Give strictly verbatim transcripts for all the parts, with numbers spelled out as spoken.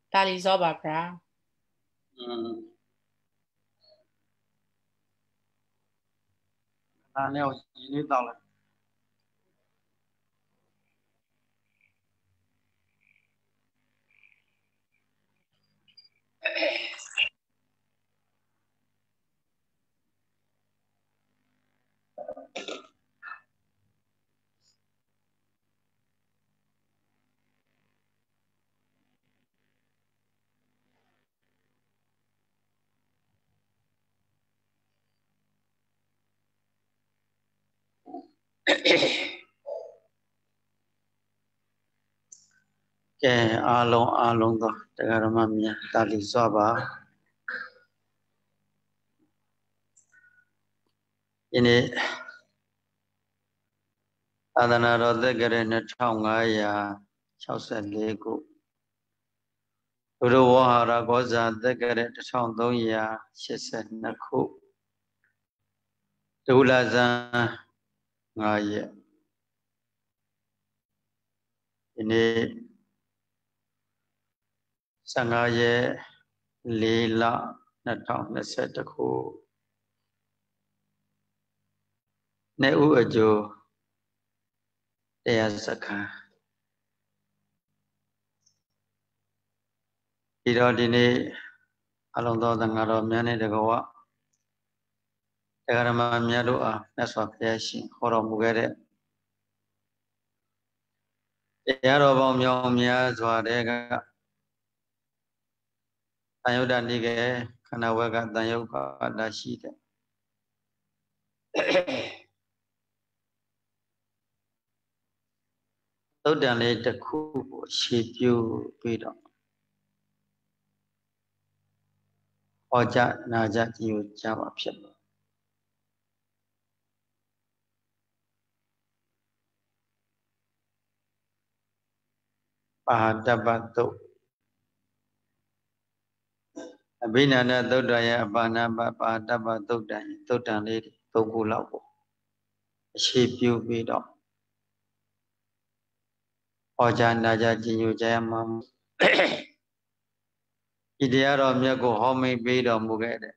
大理做吧，不然。 嗯，那料已经到了。ကဲအားလုံးအားလုံးသောတရားဓမ္မများတာလီစွာပါယနေ့သာသနာတော်သက်ကြတဲ့နှစ်ထောင်ငါးရာခြောက်ဆယ်လေးခုဘုရဝဟာရကောဇာသက်ကြတဲ့တစ်ထောင်သုံးရာရှစ်ဆယ်နှစ်ခုဒုလဇန်ငါးရက်ဒီနေ့ဆယ်ငါးရက်လေးလနှစ်ထောင်နှစ်ဆယ်တစ်ခုနေ့ဥအကျိုးတရားစခန်းဒီတော့ဒီနေ့အလုံးသောသံဃာတော်များနဲ့တကွာတရားဓမ္မများတို့အားမြတ်စွာဘုရားရှင်ဟောတော်မူခဲ့တဲ့တရားတော်ပေါင်းမြောင်များစွာတဲ့ကတန်ယုဒ္ဓနိကေခန္ဓာဝကတန်ယုတ်ကတာရှိတဲ့သုတ်တန်လေးတစ်ခုကိုရှေ့ပြုပြီးတော့ဟောကြားနာကြားကြည်ကြပါဖြစ်တယ်ပါတပ္ပသုတ်အဘိနန္ဒသုတ်တရဲ့အပါဏပပါတပ္ပသုတ်တံသုတ်တန်လေးသုံးခုလောက်ကိုအရှေ့ပြုပြီးတော့ဟောကြားနာကြားကြည်ညိုကြရမှာဤတရားတော်မြတ်ကိုဟောမိတ်ပေးတော်မူခဲ့တဲ့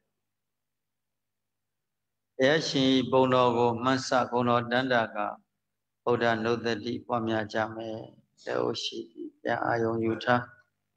တရားရှင်ဘုံတော်ကိုမှတ်ဆဘုံတော်တန်တာကဗုဒ္ဓနုတ္တိပွားများကြမယ်လို့ရှိပြီးပြန်အာယုံယူထား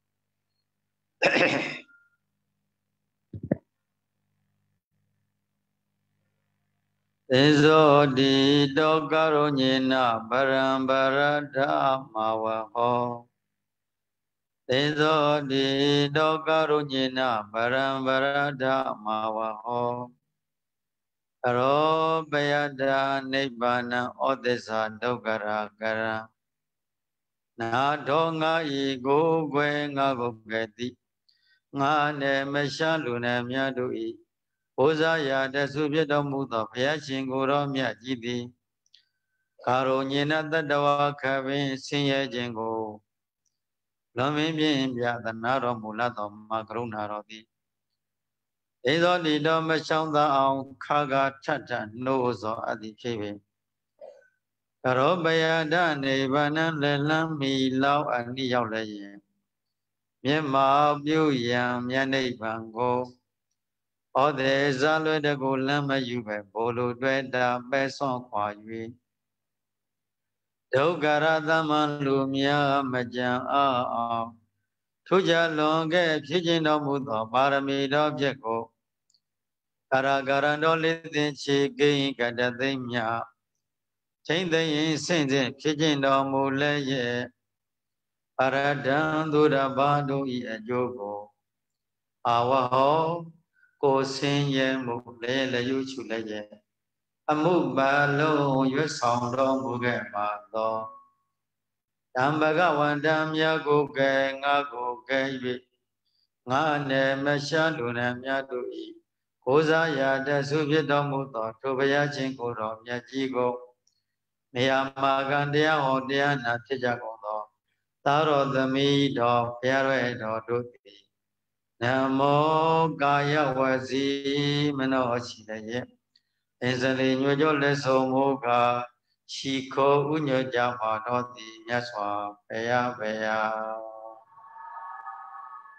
သေဇောတိတောကရုညေနဗရံဗရဒမဝဟောသေဇောတိတောကရုညေနဗရံဗရဒမဝဟောကရောပယတနိဗ္ဗာနံဩသစ္စာဒုက္ခရာကရံနာထောငါဤကိုကွယ်ငါကိုကတိငါနဲ့မရှာလူနဲ့မြတ်တို့ဤဘုဇာယာတဆုဖြစ်တော်မူသောဘုရားရှင်ကိုယ်တော်မြတ်ကြီးသည်ကာရုညေနတတဝခပင်ဆင်းရဲခြင်းကိုလွန်မင်းပြင်းပြသနာတော်မူလသောမကရုဏာတော်သည်ဧသောတိတော်မရှောင်သာအောင်ခါခါထထနှိုးသောအသည်ဖြစ်ပေကရောပယဒနိဗ္ဗာန်လည်းလမ်းမီလောက်အနိရောက်လည်းရင်မျက်မှောက်ပြုရန်မြတ်နိဗ္ဗာန်ကိုဩဒေဇလွယ်တကူလမ်းမယူပဲဘိုလ်လိုတွေ့တာပဲဆွန့်ခွာ၍ဒုက္ခရသမံလူများမကြံအောင်ထူးခြားလွန်ခဲ့ဖြစ်ခြင်းတော်မူသောပါရမီတော်ဖြင့်ကိုကာရကာရံတော်လေးသင်ချေကိဉ္ကတသိမ့်မြချိန်သိရင်ဆင့်စဉ်ဖြစ်ခြင်းတော်မူလည်းရဲ့ပရဒံသူရဘာတို့ဤအကျိုးကိုအာဝဟောကိုဆင်းရဲမှုလဲလျုချူလည်းရဲ့အမှုပါလုံးရွတ်ဆောင်တော်မူခဲ့ပါသောဓမ္မကဝန္တမြတ်ကိုကဲငါကိုကဲ၍ငါနဲ့မရှာလူနဲ့မြတ်တို့ဤကိုးစားရာတဆုဖြစ်တော်မူသောထိုဘုရားရှင်ကိုယ်တော်မြတ်ကြီးကိုနေရာမာကံတရားဟောတရားနာဖြစ်ကြကုန်သောသာတော်သမီးတော်ဘုရားရဲ့တော်တို့သည်နမောကာယဝစီမနောရှိလည်းရဲ့အစ္စလိညွှန်ကြောလက်ဆုံးမူကားရှိခိုးဥညွှန်ကြပါတော်သည်မြတ်စွာဘုရားဘုရား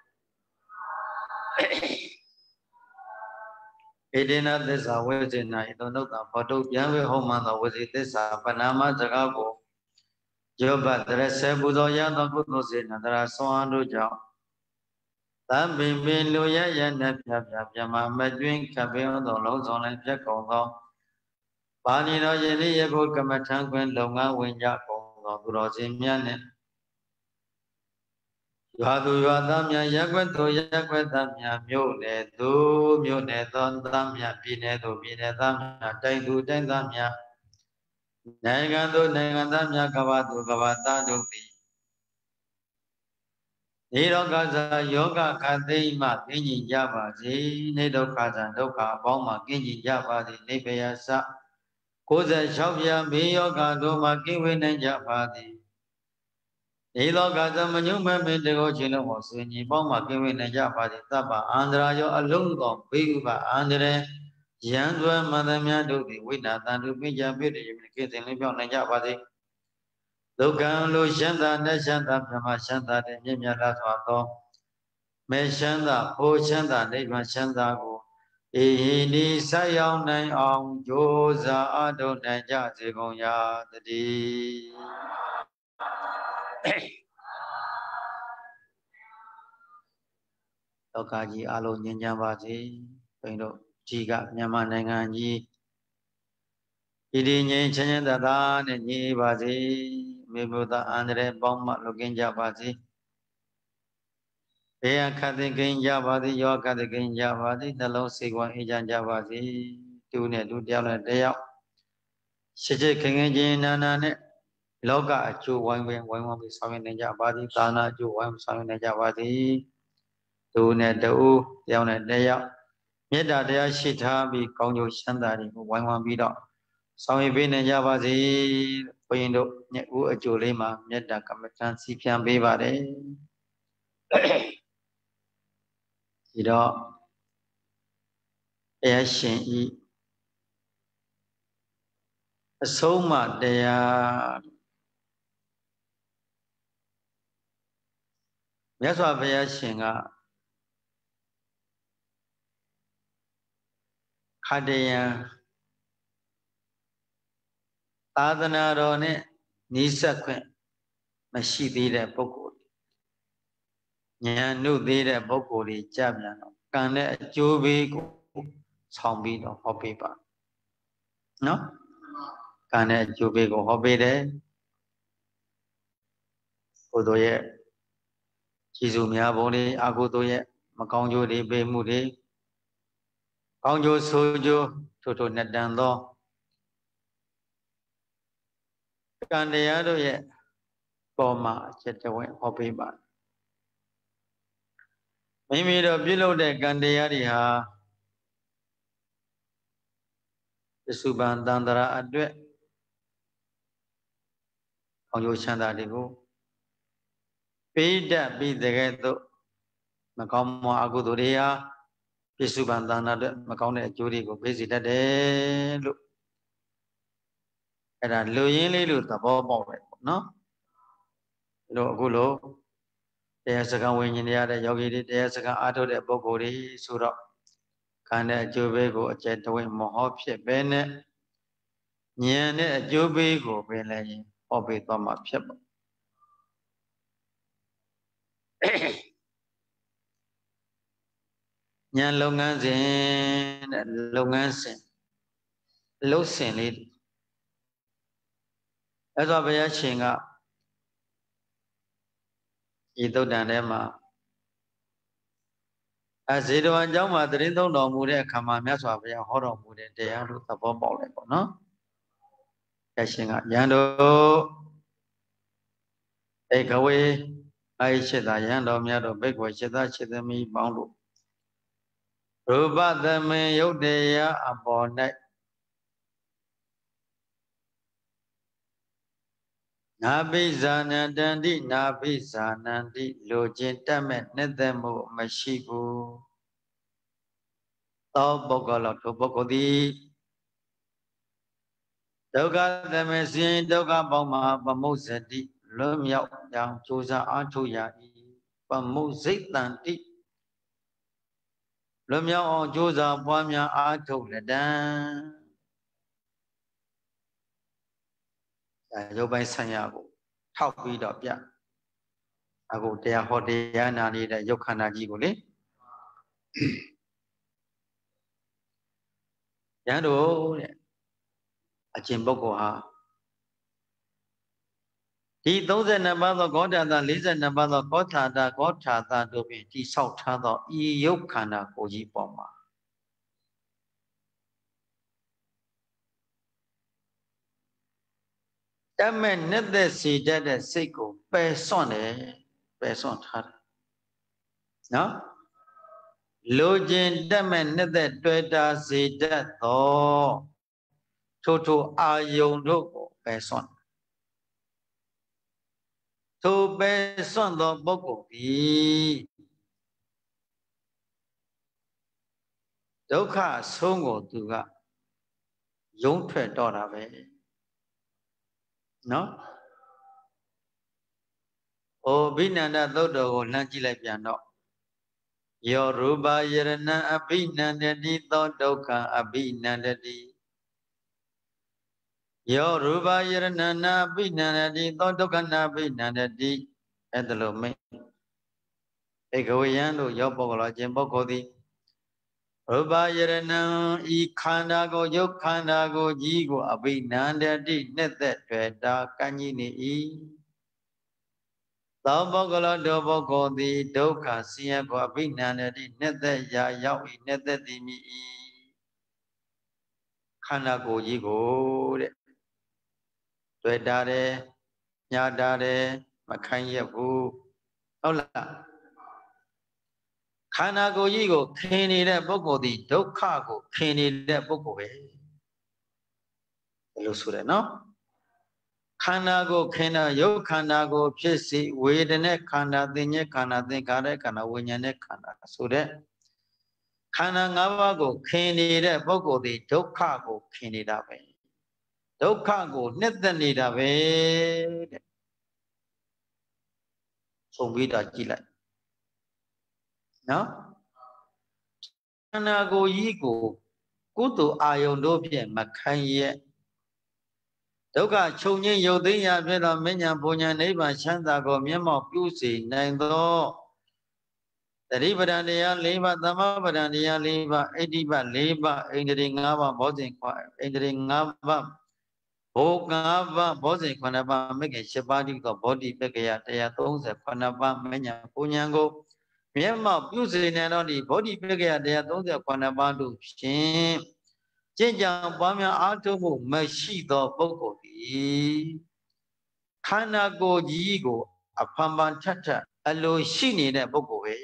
Edena Desa Wezina, Idonota, Padu, Yami Homana, was it this Panama Zagago, Joba, the Resebudo Yana Gudosina, there are so under Tam Bim Bin Luya Yan Yama Medwin Cabin, the Lows on and Jacobo. Pani no Yeni Yabo Kamatan when Longa when Jacobo, Grosimian. Yadu Yadamia Yaquento Yaquetamia Mune, do Mune, Don Damia, Pinedo, Pinedamia, Tendu Tendamia, Negando, Negandamia, Cavado, Cavata, Dupi. Nido Gaza, Yoga, Kadima, Kini Java, Nido Kaza, Doka, Boma, Kini Java, the Nibeasa, Koza Shavia, Miyoga, Doma, Kiwin and Javadi. Nido Gaza, Manuma, Mendego, Chino, was in Boma, Kiwin and Javadi, Taba, Andrayo, Alungo, Biba, Andre, Yandua, Madamia, Duki, Winata, Dupi, Javidi, Kitten, Libon and Javadi. Logan, Lushanda, Neshanda, Pramashanda, and Yamia. Meshanda, Pochanda, Nivashanda, Ini Sayang Nai Ong Joza Ado Naja Zigonya Tadi. Tokaji Alo Nyanyabati, Pendo Jiga Nyamananganji, Idi Nyen Chanyanda, Nyi Bazi, Mibuta Andre Bomba Loginja Bazi. Eya Kati Ginja Bazi, Yoka the Ginja Bazi, the Low Sigwan Ijanja Bazi, Tune Dudiala Dea. Shiji King Nana Loga Chu Wang Wang Wang Sami Ninja Badi Tana Chu Wang Sami Ninja Badi Tu Ne Du Yao Dea Meda Dea Shita Bi Kongyo Shandari Wang Wang Bido Sami Bi Ninja Badi Pindo Nyaku Ajulima Meda Kamatan Sipian Bibade Ido Ashin E Soma Dea Yaswa Baya Shinga Kadeya Adana Rone Nisakwen Mashidi de Boko Nyanu de Bokoli Jabiano Kane Jubi Sombi no Hopipa No Kane Jubi go Hobi de Odoye Chizumia Boni Agudoye Makonjo de Bemudi Konjo Sojo Toto Nadando Kandeado ye Boma Chetawe Hopipa Mimi the below de Gandeadiha the Suban Dandara Adwe Konjo Chanda de Go Pida be the ghetto Macamo Agudoria Pisubandana Macone Juri go busy that day look at a Louis look the bob no Gulo there's a gun when you near the yogi there's a gun out of the Bogori Sura Kana Jubego Jetaway Mohop Bene Niane Jubego Bene Hobby Toma Pip Nyan Longanzin Longansin Losin it as of a chinga Ito Danema as it was Jama, the Rindo no Mude, Kamamas of a horror Mude, they are the bomb, no? Cashing up Yando take away. I said, I yando Miado big way, said that said me bound. Ruba the me Yodea upon that. Nabi Zanandandi, Nabi Zanandi, Login Tamet, Nedemo, Mashibu. Oh, Bogolo to Bogodi. Doga the Messin, Doga Boma, Bamosadi, Lumia, Yang Chosa Antoya, Bamosit Lanti. လွန်မြောက်အောင်ကြိုးစားပွားများအားထုတ်လက်တံအဲရုပ်ပိုင်းဆိုင်ရာကိုထောက်ပြီးတော့ပြအခုတရားဟောတရားနာနေတဲ့ရုပ်ခန္ဓာကြီးကိုလေရန်တို့တဲ့အကျင့်ပုဂ္ဂိုလ်ဟာဒီ၃၂ပါးသောဂေါတတာ၄၂ပါးသောဂေါထာတာဂေါထာတာတို့ဖြင့်တိဆောက်ထားသောဤရုပ်ခန္ဓာကိုယ်ကြီးပေါ်မှာတမဲ့နဲ့သက်စီတတ်တဲ့စိတ်ကိုပယ်စွန့်တယ်ပယ်စွန့်ထားတယ်နော်လိုချင်တမဲ့နဲ့သက်တွေ့တာစီတတ်သောထို့ထို့အာယုန်တို့ကိုပယ်စွန့်ထိုပယ်စွန့်သောပုဂ္ဂိုလ်သည်ဒုက္ခဆုံးကိုသူကယုံထွက်တော့တာပဲနော်ဩဘိနန္ဒသုတ်တော်ကိုလှမ်းကြည့်လိုက်ပြန်တော့ယောရူပယရဏအဘိနန္ဒတိသောဒုက္ခအဘိနန္ဒတိယောရူပယရဏနာအဘိနန္ဒတိသောဒုက္ခနာအဘိနန္ဒတိအဲ့ဒါလို့မိတ်ဧကဝေယံတို့ယောပုဂ္ဂလောခြင်းပုဂ္ဂိုလ်သည်ရူပယရဏံဤခန္ဓာကိုယုတ်ခန္ဓာကိုကြီးကိုအဘိနန္ဒတိနှစ်သက်တွေ့တာကံကြီးနေ၏သောပုဂ္ဂလောတို့ပုဂ္ဂိုလ်သည်ဒုက္ခဆင်းရဲကိုအဘိနန္ဒတိနှစ်သက်ရာရောက်၏နှစ်သက်သည်မြည်၏ခန္ဓာကိုယ်ကြီးကိုတဲ့တွေ့တာတယ်ညာတာတယ်မခိုင်းရဘူးဟုတ်လားခန္ဓာကိုယ်ကြီးကိုခင်နေတဲ့ပုဂ္ဂိုလ်သည်ဒုက္ခကိုခင်နေတဲ့ပုဂ္ဂိုလ်ပဲဘယ်လိုဆိုရနော်ခန္ဓာကိုခင်တာယုတ်ခန္ဓာကိုဖြစ်စီဝေဒနာခန္ဓာသင်္ညေခန္ဓာသင်္ခါရခန္ဓာဝိညာဉ်နဲ့ခန္ဓာဆိုတဲ့ခန္ဓာ၅ပါးကိုခင်နေတဲ့ပုဂ္ဂိုလ်သည်ဒုက္ခကိုခင်နေတာပဲဒုက္ခကိုနှစ်သက်နေတာပဲတဲ့ခြုံပြီးတော့ကြည့်လိုက်နော်ခန္ဓာကိုယ်ကြီးကိုကုသိုလ်အာယုန်တို့ဖြင့်မခိုင်းရဲ့ဒုက္ခချုပ်ငြိမ်းရုပ်သိမ်းရာဖြစ်သောမဉ္ဇဉ်ပူညာနိဗ္ဗာန်ချမ်းသာကိုမျက်မှောက်ပြုစေနိုင်သောတတိပဒံတရား၄ပါးသမ္မာပဒံတရား၄ပါးအဋ္ဌိပ၄ပါးအိန္ဒြေ၅ပါးဘောဇဉ်ခွအိန္ဒြေ၅ပါးဘု၅ပါးဘောဇဉ်ခုနှစ်ပါးမဂ္ဂင်၈ပါးတိသောဘောဓိပက္ခယ၁၃၈ပါးမဉ္ဇဉ်ပူညာကိုမျက်မှောက်ပြုစေနိုင်သောဒီဘောဓိပက္ခယ၁၃၈ပါးတို့ဖြင့်ကျင့်ကြံပွားများအားထုတ်မှုမရှိသောပုဂ္ဂိုလ်သည်ခန္ဓာကိုယ်ကြီးကိုအဖန်ဖန်ထပ်ထပ်အလိုရှိနေတဲ့ပုဂ္ဂိုလ်ပဲ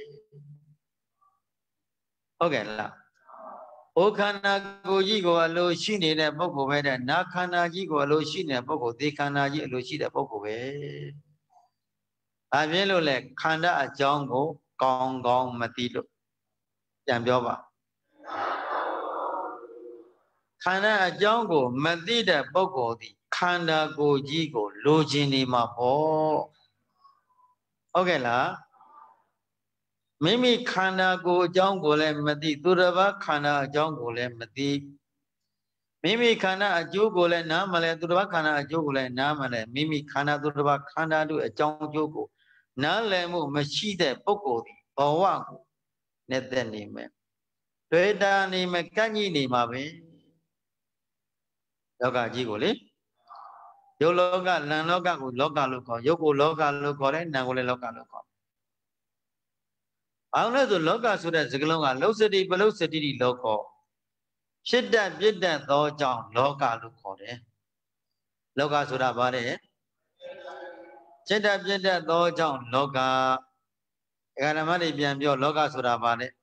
ဟုတ်ကဲ့လားဩခန္ဓာကိုယ်ကြီးကိုအလိုရှိနေတဲ့ပုဂ္ဂိုလ်ပဲတဲ့နာခန္ဓာကြီးကိုအလိုရှိနေတဲ့ပုဂ္ဂိုလ်ဒီခန္ဓာကြီးအလိုရှိတဲ့ပုဂ္ဂိုလ်ပဲဘာဖြစ်လို့လဲခန္ဓာအကြောင်းကိုကောင်းကောင်းမသိလို့ပြန်ပြောပါခန္ဓာအကြောင်းကိုမသိတဲ့ပုဂ္ဂိုလ်သည်ခန္ဓာကိုယ်ကြီးကိုလိုချင်နေမှာပေါ့ဟုတ်ကဲ့လားမိမိခန္ဓာကိုယ်အကြောင်းကိုလည်းမသိသူတစ်ပါးခန္ဓာအကြောင်းကိုလည်းမသိမိမိခန္ဓာအကျိုးကိုလည်းနားမလဲသူတစ်ပါးခန္ဓာအကျိုးကိုလည်းနားမလဲမိမိခန္ဓာသူတစ်ပါးခန္ဓာတို့အကြောင်းအကျိုးကိုနားလည်မှုမရှိတဲ့ပုဂ္ဂိုလ်သည်ဘဝကိုနဲ့သက်နေမယ်တွေ့တာနေမယ်ကန့်ကြီးနေမှာပဲလောကကြီးကိုလေယုတ်လောကနံလောကကိုလောကလို့ခေါ်ယုတ်ကိုလောကလို့ခေါ်တယ်နံကိုလည်းလောကလို့ခေါ်အောင်လို့ဆိုလောကဆိုတဲ့စကားလုံးကလောစတိပလုစတိတိလောကဖြစ်တတ်ပြစ်တတ်သောကြောင့်လောကလို့ခေါ်တယ်လောကဆိုတာဘာလဲဖြစ်တတ်ပြစ်တတ်သောကြောင့်လောကဧကဓမ္မတွေပြန်ပြောလောကဆိုတာဘာလဲ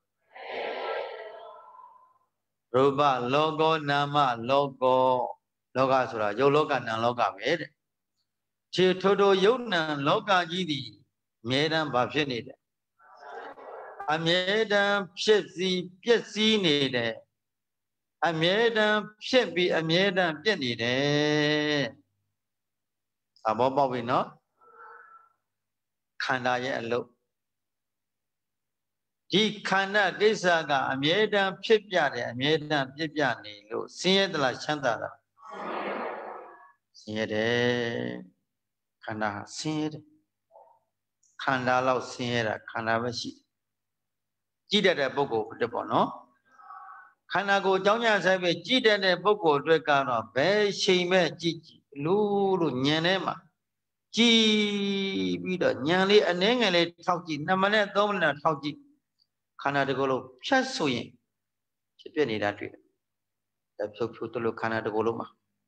ရူပလောကောနာမလောကောလောကဆိုတာယုတ်လောကနံလောကပဲတဲ့ခြေထိုးထိုးယုတ်နံလောကကြီးသည်အမြဲတမ်းဘာဖြစ်နေတယ်အမြဲတမ်းဖြစ်စီပျက်စီးနေတယ်အမြဲတမ်းဖြစ်ပြီးအမြဲတမ်းပြည့်နေတယ်သဘောပေါက်ပြီနော်ခန္ဓာရဲ့အလုပ်ဒီခန္ဓာကိစ္စကအမြဲတမ်းဖြစ်ပြတယ်အမြဲတမ်းပြပြနေလို့ဆင်းရဲသလားချမ်းသာလားဆင်းရဲတယ်ခန္ဓာဟာဆင်းရဲတယ်ခန္ဓာလောက်ဆင်းရဲတာခန္ဓာပဲရှိကြည့်တတ်တဲ့ပုဂ္ဂိုလ်အတွက်ပေါ့နော်ခန္ဓာကိုယ်အကြောင်းညာဆိုင်ပဲကြည့်တတ်တဲ့ပုဂ္ဂိုလ်အတွက်ကတော့ဘယ်ချိန်မဲ့ကြည့်ကြည့်လို့လို့ညံထဲမှာကြည့်ပြီးတော့ညံလေးအနှဲငယ်လေးထောက်ကြည့်နှစ်မိနစ်သုံးမိနစ်ထောက်ကြည့်ခန္ဓာတစ်ခုလုံးဖြတ်ဆိုရင်ဖြစ်ပြနေတာတွေ့တယ်ဖြုတ်ဖြုတ်တလို့ခန္ဓာတစ်ခုလုံးမှာ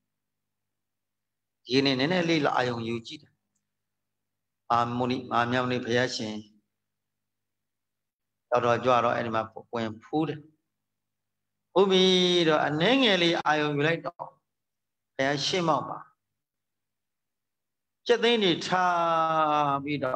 ဒီနေ့နည်းနည်းလေးအာယုံယူကြည့်တယ်အာမုန်အာမြောင်နေဘုရားရှင်တော်တော်ကြွတော့အဲ့ဒီမှာဝင်ဖူးတယ်ဥပ္ပိတော့အနှဲငယ်လေးအာယုံယူလိုက်တော့ဘုရားရှင်းမောက်ပါစက်သိန်းတွေထားပြီးတော့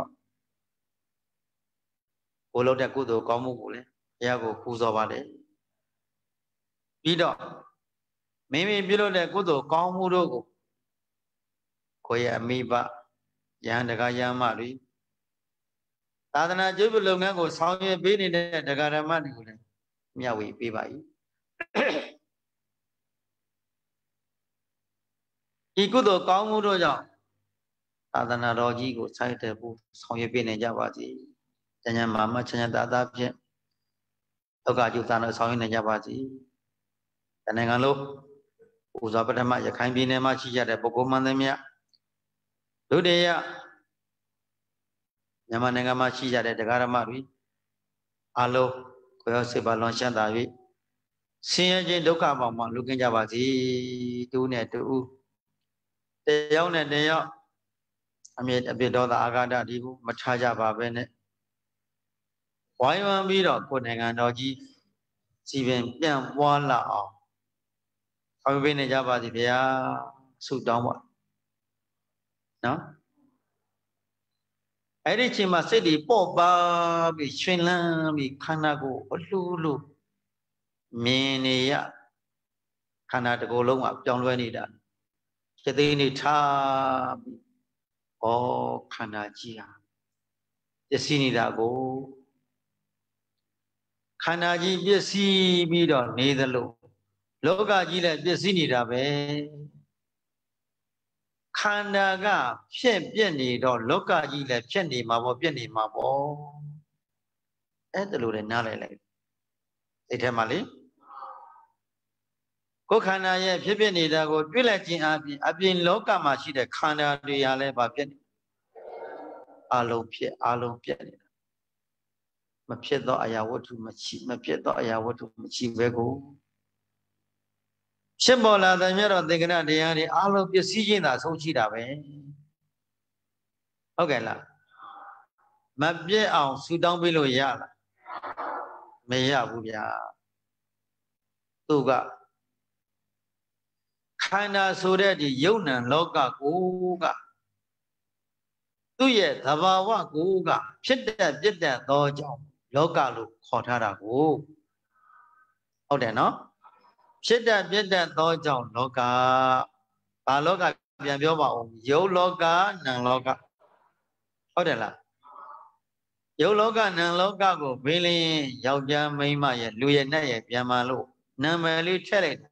ကိုလို့တဲ့ကုသိုလ်ကောင်းမှုကိုလည်းဘုရားကိုပူဇော်ပါတယ်ပြီးတော့မိမိပြုလုပ်တဲ့ကုသိုလ်ကောင်းမှုတို့ကိုကိုယ့်ရဲ့အမိဘယဟန်တကာယမတွေသာသနာ့ကျိုးပြုလုပ်ငန်းကိုဆောင်ရွက်ပေးနေတဲ့ဒကာဓမ္မတွေကိုလည်းမျှဝေပေးပါ၏ဒီကုသိုလ်ကောင်းမှုတို့ကြောင့်သာသနာတော်ကြီးကိုဆိုင်တဲ့ဖို့ဆောင်ရွက်ပေးနေကြပါစေ။ဉာဏ်ဉာဏ်မှာမှချမ်းသာသာဖြင့်ဒုက္ခကျုပ်သာနဲ့ဆောင်ရွက်နေကြပါစေ။တဏ္ဍာငါလို့ပူဇော်ပထမရခိုင်ပြည်နယ်မှာရှိကြတဲ့ပုဂ္ဂိုလ်မှန်သမျှဒုတိယမြန်မာနိုင်ငံမှာရှိကြတဲ့တရားဓမ္မတွေအလုံးကိုယ်စေပါလွန်ရှမ်းသာ၍ဆင်းရဲခြင်းဒုက္ခပေါင်းမှလူကင်းကြပါစေ။တူနဲ့တူတယောက်နဲ့တယောက်အမြဲအပြစ်ဒေါသအာဃာတဒီကိုမထားကြပါပဲနဲ့ဝိုင်းဝန်းပြီးတော့ကိုယ်နိုင်ငံတော်ကြီးစီပင်ပြန့်ပွားလာအောင်ဆောင်ပေးနေကြပါစီဗျာဆုတောင်းပါနော်အဲ့ဒီချိန်မှာစိတ်တွေပေါ့ပါပြီးရှင်လန်းပြီးခန္ဓာကိုယ်အလှူလို့မြင်နေရခန္ဓာတစ်ကိုယ်လုံးကပြောင်းလဲနေတာစိတ်သိနေထားပြီးဩခန္ဓာကြီးဟာပျက်စီးနေတာကိုခန္ဓာကြီးပျက်စီးပြီးတော့နေသလိုလောကကြီးလည်းပျက်စီးနေတာပဲခန္ဓာကဖြစ်ပြက်နေတော့လောကကြီးလည်းဖြစ်နေမှာပေါ့ပြက်နေမှာပေါ့အဲ့ဒါလိုလည်းနားလည်လိုက်စိတ်ထဲမှာလေကိုယ်ခန္ဓာရဲ့ဖြစ်ဖြစ်နေတာကိုတွေ့လိုက်ခြင်းအပြင်အပြင်လောကမှာရှိတဲ့ခန္ဓာတွေဟာလည်းဘာဖြစ်နေအလုံးဖြစ်အလုံးပြက်နေတာမဖြစ်သောအရာဝတ္ထုမရှိမဖြစ်သောအရာဝတ္ထုမရှိပဲကိုဖြစ်ပေါ်လာတဲ့မြတ်တော်သင်္ကနတရားတွေအလုံးပျက်စီးခြင်းသာဆုံးရှိတာပဲဟုတ်ကဲ့လားမပြည့်အောင်ဆူတောင်းပေးလို့ရလားမရဘူးဗျာသူကခန္ဓာဆိုတဲ့ဒီယုံ nant လောကကိုကသူ့ရဲ့သဘာဝကိုကဖြစ်တဲ့ပြည့်တဲ့သောကြောင့်လောကလို့ခေါ်ထားတာကိုဟုတ်တယ်နော်ဖြစ်တဲ့ပြည့်တဲ့သောကြောင့်လောကဘာလောကပြန်ပြောပါဦးယုတ်လောကနံလောကဟုတ်တယ်လားယုတ်လောကနံလောကကိုဘင်းလင်းယောက်ျားမိန်းမရဲ့လူရဲ့နတ်ရဲ့ပြန်มาလို့နာမည်လေးထည့်လိုက်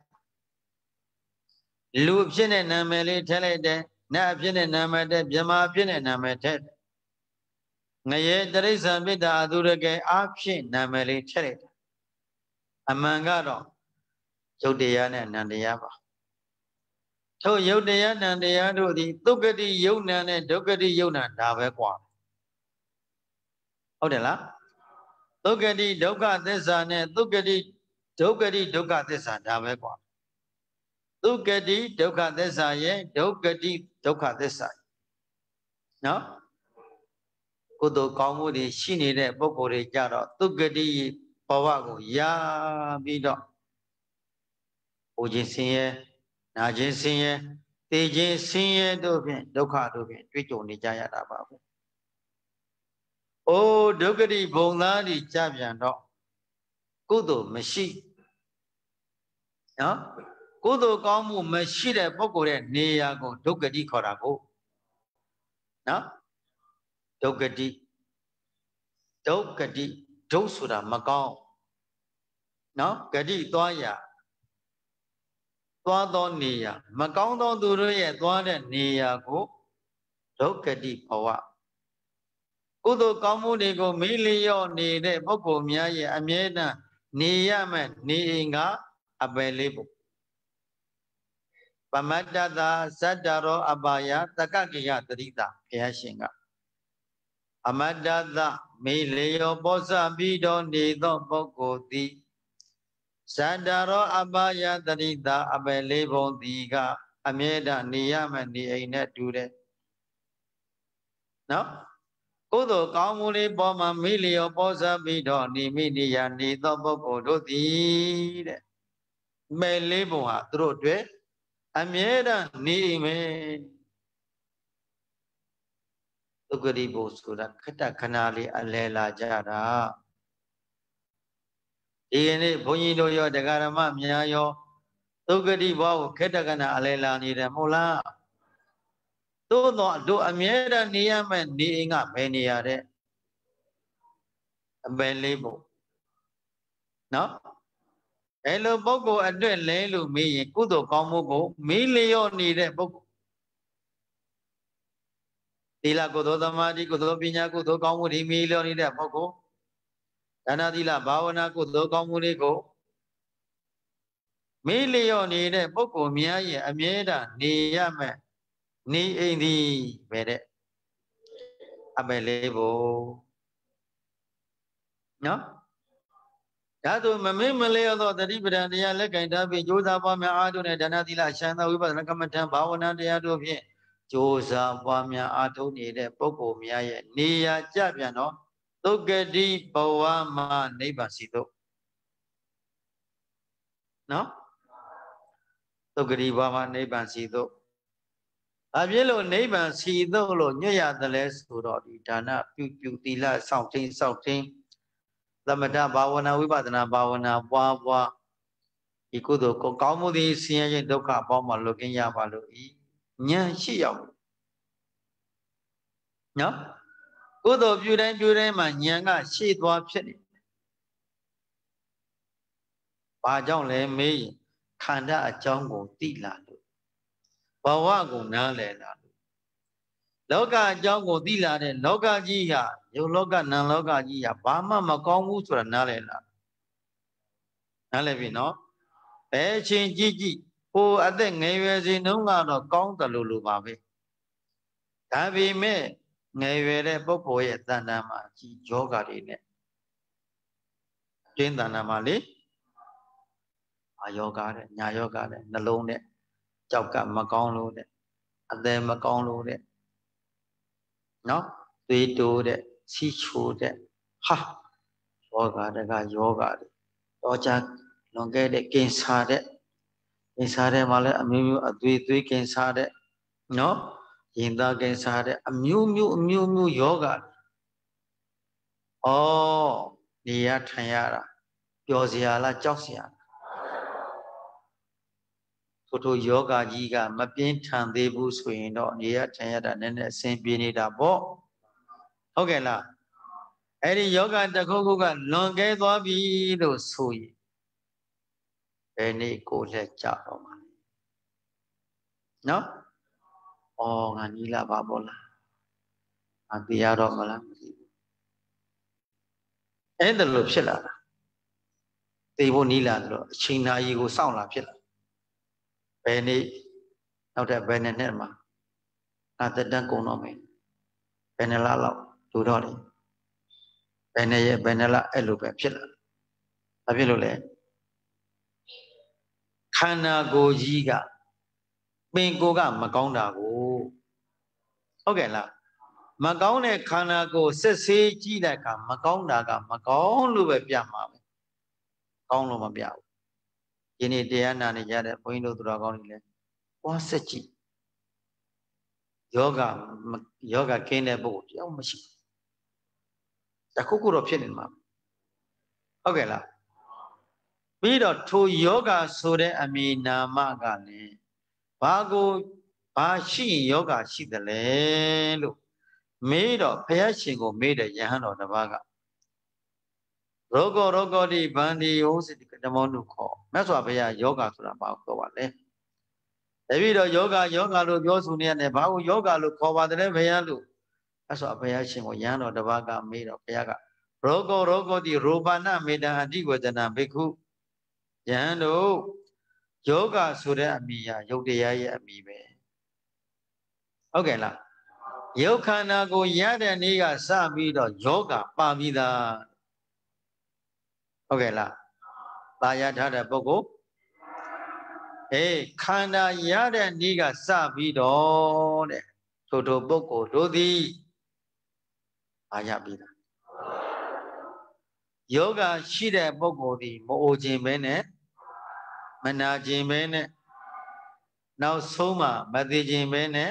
လူအဖြစ်နဲ့နာမည်လေးထည့်လိုက်တယ်နတ်အဖြစ်နဲ့နာမည်ထည့်မြမအဖြစ်နဲ့နာမည်ထည့်ငရဲတရိစ္ဆာန်ပိတ္တာအသူရကေအဖြစ်နာမည်လေးထည့်လိုက်တယ်အမှန်ကတော့ယုတ်တရားနဲ့နံတရားပါထို့ယုတ်တရားနံတရားတို့သည်ဒုက္ခတိယုတ်နံနဲ့ဒုက္ခတိယုတ်နံဒါပဲกว่าဟုတ်တယ်လားဒုက္ခတိဒုက္ခသစ္စာနဲ့ဒုက္ခတိဒုက္ခတိဒုက္ခသစ္စာဒါပဲกว่าဒုက္ခတိဒုက္ခသစ္စာရဲ့ဒုက္ခတိဒုက္ခသစ္စာနော်ကုသိုလ်ကောင်းမှုတွေရှိနေတဲ့ပုဂ္ဂိုလ်တွေကြတော့ဒုက္ခတိဘဝကိုရပြီးတော့ဟိုခြင်းဆင်းရဲနာခြင်းဆင်းရဲသိခြင်းဆင်းရဲတို့ဖြင့်ဒုက္ခတို့ဖြင့်တွေ့ကြုံနေကြရတာပါပဲ။အိုးဒုက္ခတိဘုံသားတွေကြပြန်တော့ကုသိုလ်မရှိနော်ကုသိုလ်ကောင်းမှုမရှိတဲ့ပုဂ္ဂိုလ်ရဲ့နေရာကိုဒုက္ခတိခေါ်တာကိုနော်ဒုက္ခတိဒုက္ခတိဒုဆိုတာမကောင်းနော်ဂတိသွားရသွားသောနေရမကောင်းသောသူတို့ရဲ့သွားတဲ့နေရကိုဒုက္ခတိဘဝကုသိုလ်ကောင်းမှုတွေကိုမေ့လျော့နေတဲ့ပုဂ္ဂိုလ်များရဲ့အမြဲတမ်းနေရမယ်နေအိမ်ကအပယ်လေးဖို့ပမတ္တသာဇတ္တရောအပါယတက္ကကိယတရိတာဘုရားရှင်ကအမတ္တသမေလျောပောဇပြီးတော့နေသောပုဂ္ဂိုလ်သည်ဇတ္တရောအပါယတရိတာအပယ်လေးပုံသည်ကအမြဲတမ်းနေရမယ်နေအိမ်နဲ့တူတယ်နော်ကုသိုလ်ကောင်းမှုလေးပေါ်မှာမေလျောပောဇပြီးတော့နေမိနေရနေသောပုဂ္ဂိုလ်တို့သည်တဲ့မဲ့လေးပုံဟာသူတို့အတွက်အမြဲတမ်းနေအိမ်ပဲဒုက္ခရိဘုဆိုတာခတ္တခဏလေးအလဲလာကြတာဒီကနေ့ဘုန်းကြီးတို့ရောတရားဓမ္မများရောဒုက္ခရိဘောကိုခတ္တခဏအလဲလာနေတယ်မဟုတ်လားသို့တော့တို့အမြဲတမ်းနေရမယ်နေအိမ်ကဘယ်နေရတဲ့အပယ်လေးဖို့နော်အဲလိုပုဂ္ဂိုလ်အတွက်လဲလို့မေးရင်ကုသိုလ်ကောင်းမှုကိုမေးလျော့နေတဲ့ပုဂ္ဂိုလ်သီလကုသိုလ်သမာဓိကုသိုလ်ပညာကုသိုလ်ကောင်းမှုတွေမေးလျော့နေတဲ့ပုဂ္ဂိုလ်ဒါနသီလဘာဝနာကုသိုလ်ကောင်းမှုတွေကိုမေးလျော့နေတဲ့ပုဂ္ဂိုလ်များရဲ့အမြဲတမ်းနေရမယ်နေအိမ်သည်ပဲတဲ့အပယ်လေးဖို့နော်ဒါဆိုမမေ့မလျော့သောတတိပဒံတရားလက်ကင်ထားပြီးကြိုးစားပွားများအားထုတ်တဲ့ဒါနသီလရှမ်းသာဝိပဿနာကမ္မထံဘာဝနာတရားတို့ဖြင့်ကြိုးစားပွားများအားထုတ်နေတဲ့ပုဂ္ဂိုလ်များရဲ့နေရာကြပြန်တော့သုက္ကတိဘဝမှာနိဗ္ဗာန်စီတို့နော်သုက္ကတိဘဝမှာနိဗ္ဗာန်စီတို့ဘာဖြစ်လို့နိဗ္ဗာန်စီတို့လို့ညွှတ်ရတယ်လဲဆိုတော့ဒီဒါနပြုပြုသီလစောင့်ထိန်စောင့်ထိန်သမထဘာဝနာဝိပဿနာဘာဝနာပွားပွားဒီကုသိုလ်ကိုကောင်းမှုသည်ဆင်းရဲခြင်းဒုက္ခအပေါင်းမှာလွတ်ကင်းရပါလို့ဤဉာဏ်ရှိရောက်နော်ကုသိုလ်ပြုတိုင်းပြုတိုင်းမှာဉာဏ်ကရှေ့သွားဖြစ်နေဘာကြောင့်လဲမေးရင်ခန္ဓာအကြောင်းကိုသိလာလို့ဘဝကိုနားလည်လာလို့လောကအကြောင်းကိုသိလာတဲ့လောကကြီးဟာယုတ်လောကနံလောကကြီးဟာဘာမှမကောင်းဘူးဆိုတာနားလည်လာနားလည်ပြီနော်ဘယ်ချင်းကြည့်ကြည့်ဟိုအသက်ငယ်ရွယ်စဉ်တုန်းကတော့ကောင်းတယ်လို့လိုပါပဲဒါပေမဲ့ငယ်ရွယ်တဲ့ပုဂ္ဂိုလ်ရဲ့တဏ္ဍာမှာကြီးယောဂတွေနဲ့ကျင်းတဏ္ဍာမှာလေအာယောဂတဲ့ညာယောဂတဲ့နှလုံးနဲ့ကြောက်ကမကောင်းလို့တဲ့အသက်မကောင်းလို့တဲ့နော်သွေးတိုးတဲ့စီးချိုတဲ့ဟာယောဂတကယောဂတွေတော့ကြလွန်ခဲ့တဲ့ကင်ဆာတဲ့ကင်ဆာတဲ့မှာလည်းအမျိုးမျိုးအသွေးသွေးကင်ဆာတဲ့နော်ရင်သားကင်ဆာတဲ့အမျိုးမျိုးအမျိုးမျိုးယောဂဩနေရထိုင်ရတာပျော်စရာလားကြောက်စရာထို့ထို့ယောဂကြီးကမပြင်းထန်သေးဘူးဆိုရင်တော့နေရထိုင်ရတာနည်းနည်းအဆင်ပြေနေတာပေါ့ဟုတ်ကဲ့လားအဲ့ဒီယောဂတစ်ခုခုကလွန်ကဲသွားပြီလို့ဆိုရင်ဘယ်နေ့ကိုလက်ကြတော့မှာနော်ဩငါနီးလာပါဘောလားအသိရတော့မလားမသိဘူးအဲ့ဒါလို့ဖြစ်လာတာသိဖို့နီးလာတော့အချိန်နာရီကိုစောင့်လာဖြစ်လာဘယ်နေ့နောက်တဲ့ဘယ်နှစ်နှစ်မှာအသက်တန်းကုန်တော့မယ်ဘယ်နှစ်လလောက်လူတော့တယ်ဘယ်နှစ်ရက်ဘယ်နှစ်လအဲ့လိုပဲဖြစ်လာဘာဖြစ်လို့လဲခန္ဓာကိုယ်ကြီးကပင်ကိုယ်ကမကောင်းတာကိုဟုတ်ကဲ့လားမကောင်းတဲ့ခန္ဓာကိုယ်စစ်ဆေးကြည့်တဲ့အခါမကောင်းတာကမကောင်းလို့ပဲပြမှာပဲကောင်းလို့မပြဘူးဒီနေ့တရားနာနေကြတဲ့ဘုန်းကြီးတို့သူတော်ကောင်းတွေလည်းပွားစစ်ကြည့်ယောဂယောဂကင်းတဲ့ပုဂ္ဂိုလ်တယောက်မရှိတခုခုတော့ဖြစ်နေမှာဟုတ်ကဲ့လားပြီးတော့ထိုယောဂဆိုတဲ့အမည်နာမကလည်းဘာကိုဘာရှိရင်ယောဂရှိသလဲလို့မေးတော့ဘုရားရှင်ကိုမေးတဲ့ယဟန်တော်တစ်ပါးက rogo rogo di bandi hosi di kadamonu ko meswa baya yoga sura ba ko ba le ebi do yoga yoga lo pyo su ne ne ba ko yoga lo kho ba de baya lo meswa baya shin ko yan do taba ka me do baya ka rogo rogo di robana meda adi wedana bhikkhu yan do yoga ဆိုတဲ့အမည်အရယုတ်တရားရဲ့အမည်ပဲဟုတ်ကဲ့လားယုတ်ခန္ဓာကိုရတဲ့နေ့ကစပြီးတော့ယောဂပါပြီးသားဟုတ်ကဲ့လားပါရထားတဲ့ပုဂ္ဂိုလ်အေးခန္ဓာရတဲ့နေ့ကစပြီးတော့တဲ့ထို့ထိုပုဂ္ဂိုလ်တို့သည်ပါရပြီးသားယောဂရှိတဲ့ပုဂ္ဂိုလ်သည်မအိုခြင်းပဲနဲ့မနာခြင်းပဲနဲ့နောက်ဆုံးမှမသိခြင်းပဲနဲ့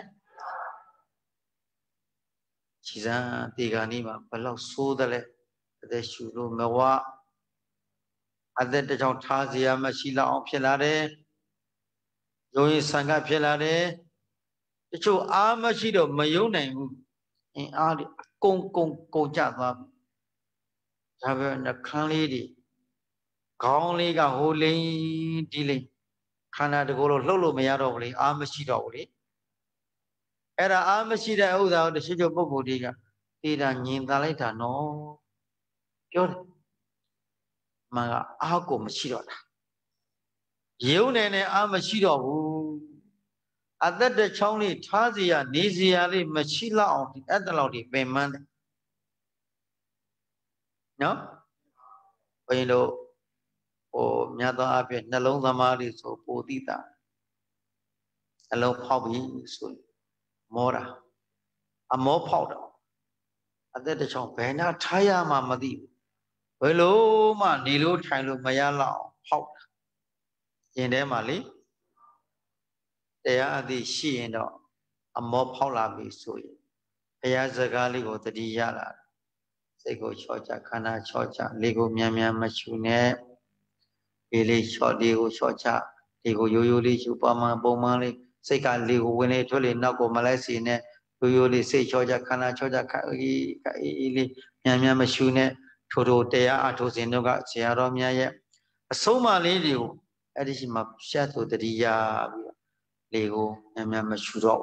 ခြေစံဒီကနေ့မှာဘလောက်ဆိုးတယ်လဲအသက်ရှူလို့မဝအသက်တစ်ချောင်းထားစရာမရှိလောက်အောင်ဖြစ်လာတယ်ယုံရင်ဆံကဖြစ်လာတယ်တချို့အားမရှိတော့မယုံနိုင်ဘူးအင်းအားတွေအကုန်ကုန်ကုန်ကြသွားပြီဒါပဲနှခမ်းလေးတွေခေါင်းလေးကဟိုလိမ့်ဒီလိမ့်ခန္ဓာတကူလို့လှုပ်လို့မရတော့ဘူးလေအားမရှိတော့ဘူးလေအဲ့ဒါအားမရှိတဲ့ဥစ္စာကိုတချို့ချို့ပုဂ္ဂိုလ်တွေကတေးတာညင်သာလိုက်တာနော်ပြောတယ်မှန်ကအားကိုမရှိတော့တာရုံနေနဲ့အားမရှိတော့ဘူးအသက်တစ်ချောင်းလေးထားစရာနေစရာလေးမရှိတော့အောင်ဒီအဲ့တလောက်ဒီပင်မန်းတယ်နော်ဘုရင်တို့ဟိုမြတ်သောအဖြစ်နှလုံးသမားလေးဆိုပိုတိတာနှလုံးဖောက်ပြီဆိုမောတာအမောဖောက်တော့အသက်တစ်ချောင်းဘယ်နာထားရမှမသိဘူးဘယ်လိုမှနေလို့ထိုင်လို့မရလောက်ဖောက်တာရင်ထဲမှာလေတရားအသိရှိရင်တော့အမောဖောက်လာပြီဆိုရင်ဘုရားစကားလေးကိုတတိရလာစိတ်ကိုချော့ချခန္ဓာချော့ချလေးကိုမြန်မြန်မရှုနဲ့ဒီလေးချော့ဒီကိုချော့ချဒီကိုရိုးရိုးလေးရှုပါမှန်ပုံမှန်လေးစိတ်ကလေးကိုဝင်လေထွက်လေနောက်ကိုမလိုက်စီနဲ့ရိုးရိုးလေးစိတ်ချော့ချခန္ဓာချော့ချခအေးအေးလေးမြန်မြန်မရှုနဲ့ထို့ထို့တရားအထုစဉ်တို့ကဆရာတော်များရဲ့အဆုံးအမလေးတွေကိုအဲ့ဒီရှိမှရှက်သူတတိယပြီးတော့လေကိုမြန်မြန်မရှုတော့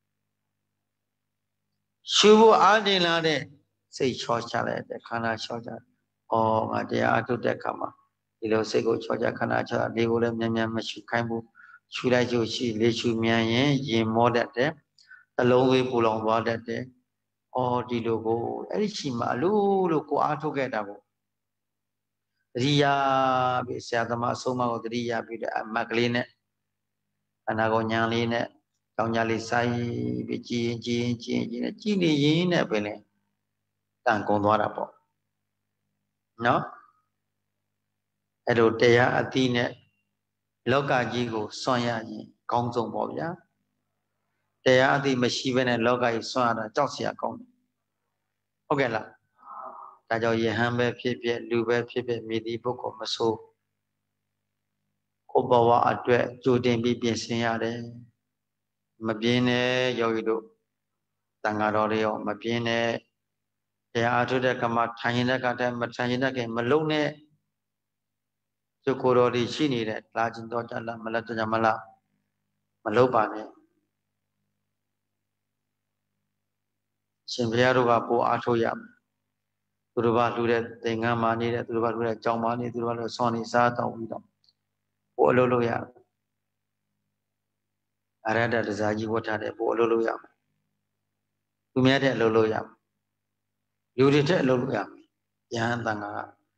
ရှုဖို့အားတင်လာတဲ့စိတ်ချောချလိုက်တဲ့ခန္ဓာချောချဩငါတရားအထုတဲ့ခါမှာဒီလိုစိတ်ကိုချောချခန္ဓာချောလေကိုလည်းမြန်မြန်မရှုခိုင်းဘူးရှုလိုက်လို့ရှိလေရှုမြန်ရင်ရင်မောတတ်တယ်အလုံးသွေးပူလောင်သွားတတ်တယ်ဩဒီလိုကိုအဲ့ဒီရှိမှအလိုလိုကိုအားထုတ်ခဲ့တာကိုတတိယပြီးဆရာသမားအဆုံးအမကိုတတိယပြီးတဲ့အမတ်ကလေးနဲ့အနာကိုညာလေးနဲ့တောင်ညာလေးစိုင်းပြီးကြည်ရင်ကြည်ရင်ကြည်ရင်ကြည်နေကြည်နေရင်နဲ့ပဲလေတန်ကုန်သွားတာပေါ့နော်အဲ့လိုတရားအသိနဲ့လောကကြီးကိုစွန့်ရရင်ကောင်းဆုံးပေါ့ဗျာတရားအသိမရှိဘဲနဲ့လောကကြီးစွန့်ရတာကြောက်စရာကောင်းတယ်ဟုတ်ကဲ့လားဒါကြောင့်ယဟန်ပဲဖြစ်ဖြစ်လူပဲဖြစ်ဖြစ်မိဒီပုဂ္ဂိုလ်မဆိုးကိုဘဝအတွက်ကြိုတင်ပြီးပြင်ဆင်ရတယ်မပြင်းနဲ့ယောဂီတို့တန်ဃာတော်တွေရောမပြင်းနဲ့တရားအထုတဲ့ကမှထိုင်ရင်တဲ့ကတည်းမထိုင်ရင်တဲ့ကမလုံးနဲ့သူကိုယ်တော်တွေရှိနေတဲ့လာခြင်းတော့ကြလားမလားကြမလားမလုံးပါနဲ့ရှင်ဘုရားတို့ကပို့အားထုတ်ရမယ်သူတို့ဘာလှူတဲ့သင်္ကန်းမာနေတဲ့သူတို့ဘာလှူတဲ့ကြောင်မာနေသူတို့ဘာလှူဆွမ်းနေစားတော့ပြီးတော့ပို့အလုပ်လုပ်ရအရဟတတရားကြီးဝတ်ထားတဲ့ပို့အလုပ်လုပ်ရမယ်သူများတဲ့အလုပ်လုပ်ရမယ်လူတွေတဲ့အလုပ်လုပ်ရမယ်ယဟန်တန်ခါက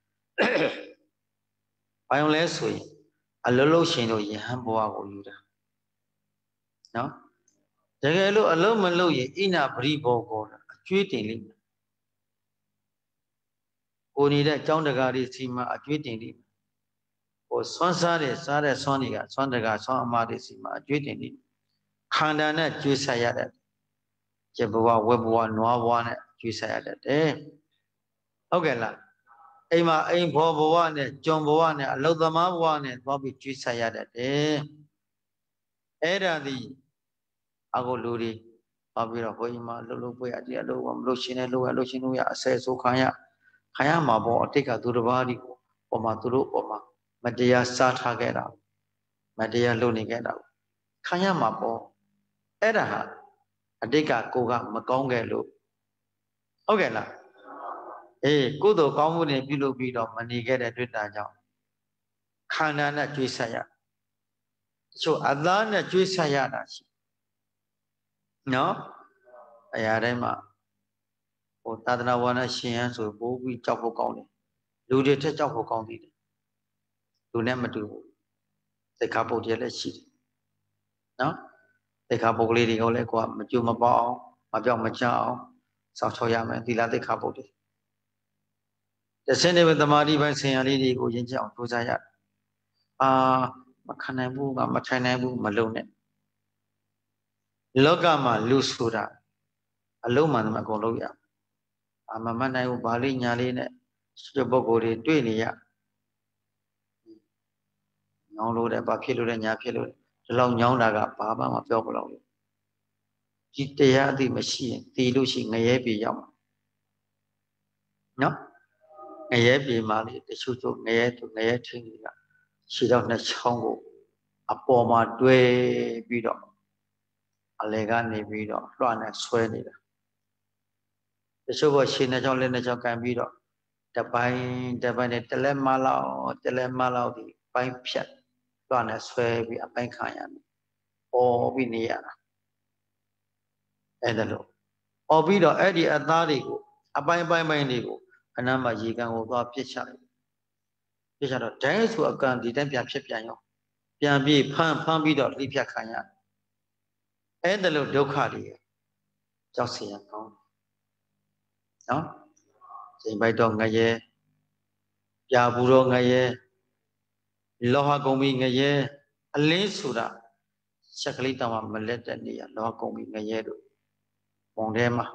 ဘာလို့လဲဆိုရင်အလုပ်လုပ်ရှင်တို့ယဟန်ဘဝကိုယူတာနော်တကယ်လို့အလုပ်မလုပ်ရင်အိနာပရိဘောကောတာအကျွေးတင်လိမ့်မယ်ကိုနေတဲ့ကျောင်းတကာတွေစီမှာအကျွေးတင်လိမ့်မယ်ဟိုဆွမ်းစားတဲ့စားတဲ့ဆွမ်းတွေကဆွမ်းတကာဆွမ်းအမတွေစီမှာအကျွေးတင်လိမ့်မယ်ခန္ဓာနဲ့ကျွေးဆက်ရတဲ့ကျေဘဝဝက်ဘဝနွားဘဝနဲ့ကျွေးဆက်ရတဲ့ဟုတ်ကဲ့လားအိမ်မှာအိမ်ဖော်ဘဝနဲ့ကျွန်ဘဝနဲ့အလုသမားဘဝနဲ့သွားပြီးကျွေးဆက်ရတဲ့အဲ့ဒါဒီအခုလူတွေသွားပြီးတော့ဘုန်းကြီးမလှုပ်လှုပ်ပွေးအတိအလုပ်မလုပ်ရှင်နဲ့လှုပ်ရလှုပ်ရှင်လို့ရအဆဲဆိုခံရခံရမှာပေါ့အတိတ်ကသူတစ်ပါးဒီပေါ်မှာသူတို့ပေါ်မှာမတရားစားထားခဲ့တာမတရားလုပ်နေခဲ့တာခံရမှာပေါ့အဲ့ဒါဟာအတိတ်ကကိုကမကောင်းခဲ့လို့ဟုတ်ကဲ့လားအေးကုသိုလ်ကောင်းမှုတွေပြုလုပ်ပြီးတော့မနေခဲ့တဲ့တွေ့တာကြောင့်ခန္ဓာနဲ့ကျွေးဆက်ရတချို့အသားနဲ့ကျွေးဆက်ရတာရှိနော်အရာတိုင်းမှာဟိုသာသနာဝါဒရှင်ဟန်ဆိုပိုးပြီးကြောက်ဖို့ကောင်းတယ်လူတွေထက်ကြောက်ဖို့ကောင်းသေးတယ်လူနဲ့မတူဘူးသိက္ခာပုဒ်တွေလည်းရှိတယ်နော်သိက္ခာပုဒ်ကလေးတွေကိုလည်းကိုကမကြိုမပေါအောင်မပြောင်းမချအောင်စောင့်ချောရမယ်သီလသိက္ခာပုဒ်တွေတဆင်းနေသမာဓိပိုင်းဆင်ရလေးတွေကိုရင့်ကျက်အောင်ကြိုးစားရတယ်အာမခံနိုင်ဘူးကမထိုင်နိုင်ဘူးမလုံနဲ့လောကမှာလူဆိုတာအလုံးမှန်တယ်အကုန်လုံးရအာမမနိုင်ဘူးဘာလေးညာလေးနဲ့စွပုဂ္ဂိုလ်တွေတွေ့နေရညောင်းလို့တဲ့ဘာဖြစ်လို့လဲညာဖြစ်လို့ဒီလောက်ညောင်းတာကဘာမှမပြောဘလို့လေဒီတရားအသိမရှိရင်တည်လို့ရှိငရဲပြေရောက်မှာနော်ငရဲပြေမှာလေတချို့ချို့ငရဲသူငရဲထင်းကြီးကခြေတော့နှစ်ချောင်းကိုအပေါ်မှာတွဲပြီးတော့အလေကနေပြီးတော့လွှတ်နဲ့ဆွဲနေတာတချို့ကခြေနှစ်ချောင်းလက်နှစ်ချောင်းကန်ပြီးတော့တပိုင်းတပိုင်းနဲ့တလက်မလောက်တလက်မလောက်ဒီပိုင်းဖြတ်လွှတ်နဲ့ဆွဲပြီးအပိုင်းခံရမယ်ပေါ်ပြီးနေရတာအဲ့ဒါလို့ပေါ်ပြီးတော့အဲ့ဒီအသားတွေကိုအပိုင်းပိုင်းပိုင်းတွေကိုအနမ်းမှာရေကန်ကိုသွားပြစ်ချလိုက်ပြစ်ချတော့ဒိုင်းဆိုအကန်ဒီတိုင်းပြန်ဖြစ်ပြန်ရောပြန်ပြီးဖမ်းဖမ်းပြီးတော့လိဖြတ်ခံရအဲ့ဒါလို့ဒုက္ခတွေကြောက်เสียကောင်းနော်ချိန်ပိုက်တော့ငရဲပြာဘူးတော့ငရဲလောဟကုံပြီးငရဲအလင်းဆိုတာချက်ကလေးတောင်မှမလက်တဲ့နေရလောဟကုံပြီးငရဲတို့ပုံထဲမှာ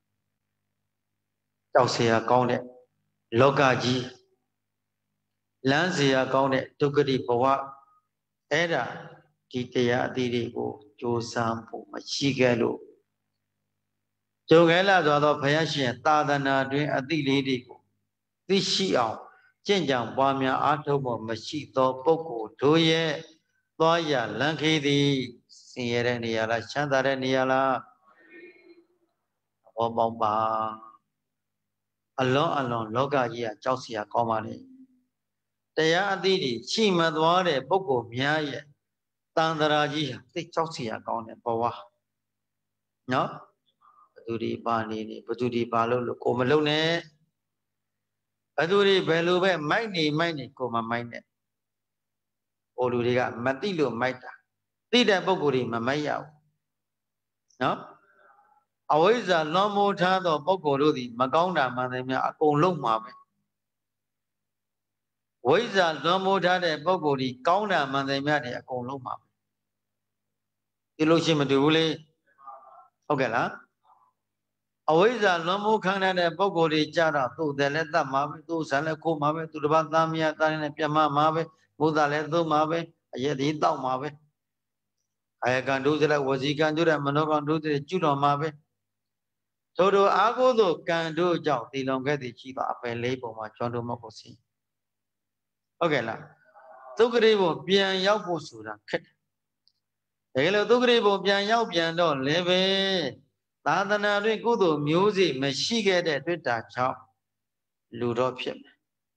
ကြောက်เสียကောင်းတဲ့လောကကြီးလမ်းเสียကောင်းတဲ့ဒုက္ခတိဘဝအဲ့ဒါဒီတရားအသီးတွေကိုကြိုးစားဖို့မရှိခဲ့လို့ကြုံခဲလာသွားတော့ဘုရားရှင်သာသနာတွင်အသီးလေးတွေကိုသိရှိအောင်ကျင့်ကြံပွားများအားထုတ်ဖို့မရှိသောပုဂ္ဂိုလ်တို့ရဲ့သွားရလမ်းခေးသည်ဆင်းရဲတဲ့နေရာလားချမ်းသာတဲ့နေရာလားဟောပေါင်းပါအလွန်အလွန်လောကကြီးကကြောက်เสียကောင်းပါလေတရားအသီးတွေရှိမသွားတဲ့ပုဂ္ဂိုလ်များရဲ့တန်တရာကြီးဟာသိကြောက်เสียကောင်းတဲ့ဘဝနော်ဘသူတွေပါနေနေဘသူတွေပါလို့လို့ကိုမလုံနဲ့ဘသူတွေဘယ်လိုပဲမိုက်နေမိုက်နေကိုမမိုက်နဲ့ဟိုလူတွေကမသိလို့မိုက်တာသိတဲ့ပုဂ္ဂိုလ်တွေမမိုက်ရဘူးနော်အဝိဇ္ဇာလွန်မိုးထားသောပုဂ္ဂိုလ်တို့သည်မကောင်းတာမှန်တယ်များအကုန်လုံးမှာပဲဝိဇ္ဇာလွန်မိုးထားတဲ့ပုဂ္ဂိုလ်ဒီကောင်းတာမှန်တယ်များတယ်အကုန်လုံးမှာဒီလိုရှိမတူဘူးလေဟုတ်ကဲ့လားအဝိဇ္ဇာလွန်မိုးခံရတဲ့ပုဂ္ဂိုလ်တွေကြတော့သူ့တယ်လည်းတတ်မှာပဲသူ့ဆံလည်းခိုးမှာပဲသူတစ်ပါးသားမယားသားနဲ့ပြတ်မှာမှာပဲဘုရားလည်းသုံးမှာပဲအရက်ဒီတောက်မှာပဲအာယကံဒုစရဝစီကံတို့တဲ့မနောကံဒုစရကျွတော်မှာပဲထို့သောအာဟုသောကံတို့ကြောင့်တည်လွန်ခဲ့သည်ရှိသောအပယ်လေးပုံမှာကျွမ်းတို့မဟုတ်စီဟုတ်ကဲ့လားသုခရိဘုံပြန်ရောက်ဖို့ဆိုတာခက်တယ်ဒါကြလို့သုခရိဘုံပြန်ရောက်ပြန်တော့လည်းပဲသာသနာတွင်ကုသိုလ်မျိုးစေ့မရှိခဲ့တဲ့တွေ့တာကြောင့်လူတော့ဖြစ်မယ်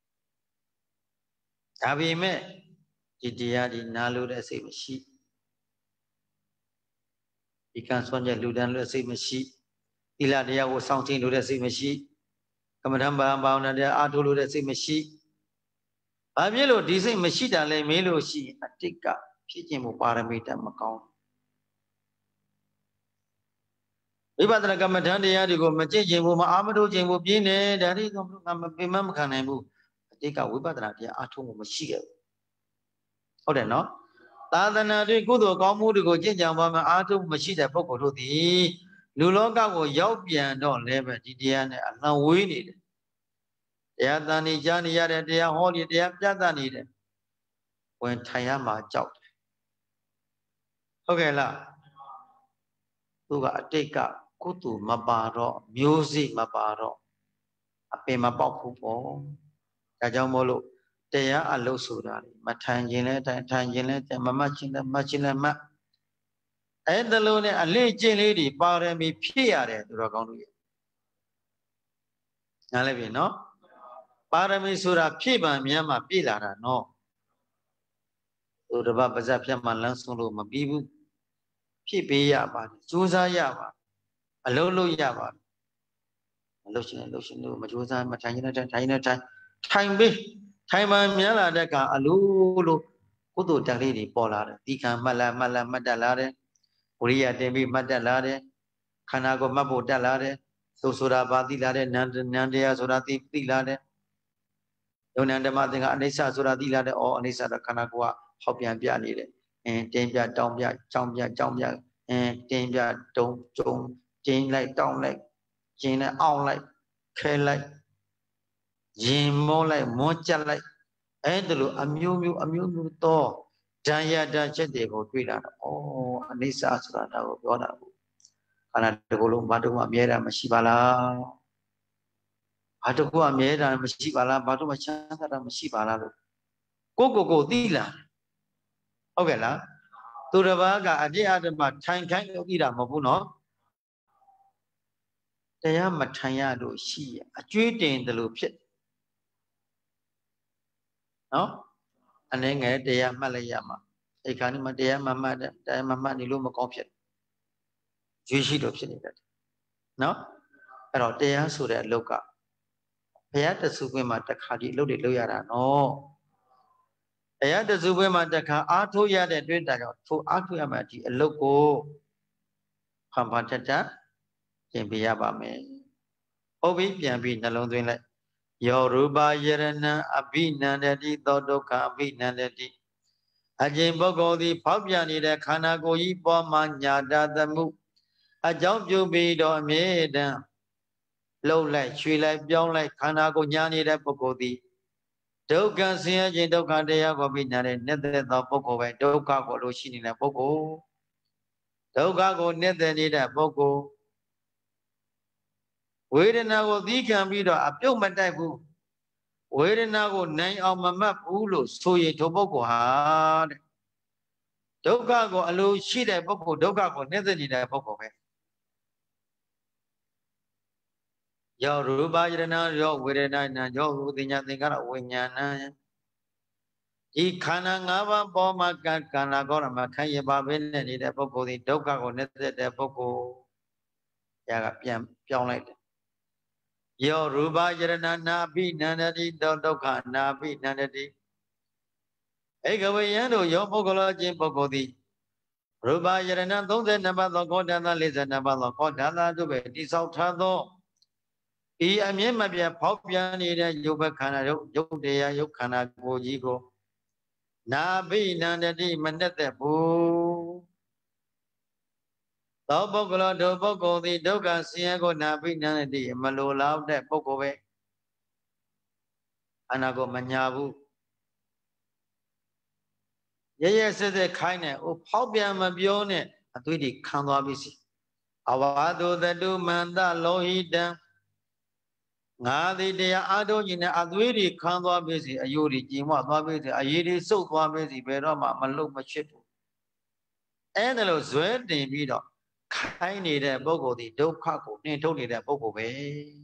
ဒါပေမဲ့ဒီတရားဒီနာလို့တဲ့စိတ်မရှိဒီကံဆွမ်းချက်လူတန်းလို့စိတ်မရှိသီလတရားကိုစောင့်ခြင်းလို့တဲ့စိတ်မရှိကမ္မထံဘာဘာဝနာတရားအားထုတ်လို့တဲ့စိတ်မရှိဘာဖြစ်လို့ဒီစိတ်မရှိတာလဲမေးလို့ရှိရင်အတိတ်ကဖြစ်ခြင်းမို့ပါရမီတက်မကောင်းဝိပဿနာကမ္မထံတရားတွေကိုမကြည့်ခြင်းဘူးမအားမထုတ်ခြင်းဘူးပြင်းနေဒါတွေကငါမပင်မမခံနိုင်ဘူးအတိတ်ကဝိပဿနာတရားအားထုတ်မှုမရှိခဲ့ဘူးဟုတ်တယ်နော်သာသနာတွင်ကုသိုလ်ကောင်းမှုတွေကိုကြင်ကြံပါမှအားထုတ်မရှိတဲ့ပုဂ္ဂိုလ်တို့သည်လူလောကကိုရောက်ပြန်တော့လည်းပဲဒီတရားနဲ့အလံဝေးနေတယ်တရားတန်နေကြားနေရတဲ့တရားဟောနေတရားပြသနေတယ်ဝင်ထိုင်ရမှာကြောက်တယ်ဟုတ်ကဲ့လားသူကအတိတ်ကကုသိုလ်မပါတော့မျိုးစိမပါတော့အပင်မပေါက်ဘူးပေါ့ဒါကြောင့်မို့လို့တရားအလုပ်ဆိုတာမထိုင်ခြင်းလဲထိုင်ထိုင်ခြင်းလဲမမတ်ခြင်းလဲမတ်ခြင်းလဲမတ်အဲ့ဒါလို့နဲ့အလေးကျင့်လေးတွေပါရမီဖြည့်ရတယ်သူတော်ကောင်းတို့ရဲ့နားလည်ပြီနော်ပါရမီဆိုတာဖြည့်ပံများမှပြည့်လာတာနော်သူတစ်ပတ်ပါဇက်ဖြတ်မှလမ်းဆုံးလို့မပြီးဘူးဖြည့်ပေးရပါတယ်ကြိုးစားရပါအလုပ်လုပ်ရပါမလုပ်ရှင်လုပ်ရှင်လို့မကြိုးစားမထိုင်ရင်ထိုင်ထိုင်နေထိုင်ထိုင်ပေးထိုင်မှများလာတဲ့ကအလိုလို့ကုသိုလ်တန်လေးတွေပေါ်လာတယ်ဒီကံမှတ်လာမှတ်လာမှတ်တက်လာတယ်ဝိရိယတင်ပြီးမှတ်တက်လာတယ်ခန္ဓာကိုမှတ်ဖို့တက်လာတယ်သို့ဆိုတာဘာသိလာတယ်နန္နန္တရားဆိုတာသိသိလာတယ်ယုံနန္ဓမ္မသင်္ကအနိစ္စဆိုတာသိလာတယ်ဩအနိစ္စတော့ခန္ဓာကိုယ်ကဟောက်ပြန်ပြနေတယ်အင်းတင်းပြတောင်းပြကြောင်းပြကြောင်းပြအင်းတင်းပြတုံကျုံကျင်းလိုက်တောင်းလိုက်ကျင်းနဲ့အောင်လိုက်ခဲလိုက်ရင်မောလိုက်မွန်းကြက်လိုက်အဲ့ဒါလိုအမျိုးမျိုးအမျိုးမျိုးသောဓာယတာချက်တွေကိုတွေ့လာတော့ဩအနိစ္စဆိုတာဒါကိုပြောတာဘူးခန္ဓာတစ်ခုလုံးဘာတစ်ခုအမြဲတမ်းမရှိပါလားဘာတစ်ခုအမြဲတမ်းမရှိပါလားဘာတစ်ခုမှချမ်းသာတာမရှိပါလားလို့ကိုကိုကိုသိလာဟုတ်ကဲ့လားသူတစ်ပါးကအပြည့်အဓမ္မထိုင်ခိုင်းလို့သိတာမဟုတ်ဘူးနော်တရားမထိုင်ရလို့ရှိရအကျွေးတင်တယ်လို့ဖြစ်နော်အနေငယ်တရားမှတ်လိုက်ရမှာဒီခါនេះမတရားမမှတ်တဲ့တရားမမှတ်နေလို့မကောင်းဖြစ်ကျွေးရှိလို့ဖြစ်နေတယ်နော်အဲ့တော့တရားဆိုတဲ့အလုပ်ကဘုရားတဆူခွင့်မှာတစ်ခါဒီအလုပ်တွေလုပ်ရတာနော်ဘုရားတဆူခွင့်မှာတစ်ခါအားထုတ်ရတဲ့တွေ့တာကြောင့်ထိုအားထုတ်ရမှာဒီအလုပ်ကိုဖန်ဖန်တတ်တတ်သင်ပေးရပါမယ်ဟုတ်ပြီပြန်ပြီးနှလုံးသွင်းလိုက်ယောရူပယရဏံအဘိနန္တတိသောဒုက္ခအဘိနန္တတိအကျင့်ပုဂ္ဂိုလ်သည်ဖောက်ပြန်နေတဲ့ခန္ဓာကိုယ်ကြီးပေါ်မှာညာတသမှုအကြောင်းပြုပြီးတော့အမြဲတမ်းလှုပ်လိုက်ရွှေလိုက်ပြောင်းလိုက်ခန္ဓာကိုယ်ညာနေတဲ့ပုဂ္ဂိုလ်သည်ဒုက္ခဆင်းရဲခြင်းဒုက္ခတရားကိုပြီးညာတဲ့နေတဲ့သောပုဂ္ဂိုလ်ပဲဒုက္ခကိုလို့ရှိနေတဲ့ပုဂ္ဂိုလ်ဒုက္ခကိုနေတဲ့နေတဲ့ပုဂ္ဂိုလ်ဝေဒနာကိုသီးခံပြီးတော့အပြုတ်မတိုက်ဘူးဝေဒနာကိုနိုင်အောင်မမှတ်ဘူးလို့ဆိုရင်ထိုပုဂ္ဂိုလ်ဟာတဲ့ဒုက္ခကိုအလိုရှိတဲ့ပုဂ္ဂိုလ်ဒုက္ခကိုနှိမ့်သက်နေတဲ့ပုဂ္ဂိုလ်ပဲယောရူပယရဏယောဝေဒနာနာယောဝိညာဉ်သင်္ခါရဝိညာဏဒီခန္ဓာ၅ပါးပေါ်မှာကခန္ဓာကောရမှာခံရပါပဲနဲ့နေတဲ့ပုဂ္ဂိုလ်ဒီဒုက္ခကိုနှိမ့်သက်တဲ့ပုဂ္ဂိုလ်ရာကပြန်ပြောင်းလိုက်တယ်ယောရူပယရဏနာပိနန္တတိသောဒုက္ခနာပိနန္တတိဧကဝေယံတို့ယောပုဂ္ဂလောချင်းပုဂ္ဂိုလ်သည်ရူပယရဏသုံးဆယ်နှစ်ပါးသောခောတန္တလေးဆယ်နှစ်ပါးသောခောတန္တတို့ပဲတိဆောက်ထားသောဤအမြင့်မပြတ်ဖောက်ပြန်နေတဲ့ယုတ်ဘခန္ဓာရုပ်ယုတ်တရားယုတ်ခန္ဓာကိုယ်ကြီးကိုနာပိနန္တတိမနဲ့သက်ဘူးသောပုဂ္ဂလောတို့ပုဂ္ဂိုလ်သည်ဒုက္ခဆင်းရဲကိုနာပိနန္တတိမလိုလားတဲ့ပုဂ္ဂိုလ်ပဲအနာကိုမညာဘူးရရဆက်ဆက်ခိုင်းတယ်ဟိုဖောက်ပြန်မပြောနဲ့အသွေးတွေခံသွားပြီစီအဝါဒုသတုမန္တလောဟိတံငါသည်တရားအားထုတ်ခြင်းနဲ့အသွေးတွေခံသွားပြီစီအယိုးတွေကျင်ဝသွားပြီစီအရေးတွေစုပ်သွားပြီစီဘယ်တော့မှမလုံမချစ်ဘူးအဲ့ဒါလို့ဇွဲတင်ပြီးတော့ခိုင်းနေတဲ့ပုဂ္ဂိုလ်ဒီဒုက္ခကိုနှင်ထုတ်နေတဲ့ပုဂ္ဂိုလ်ပဲ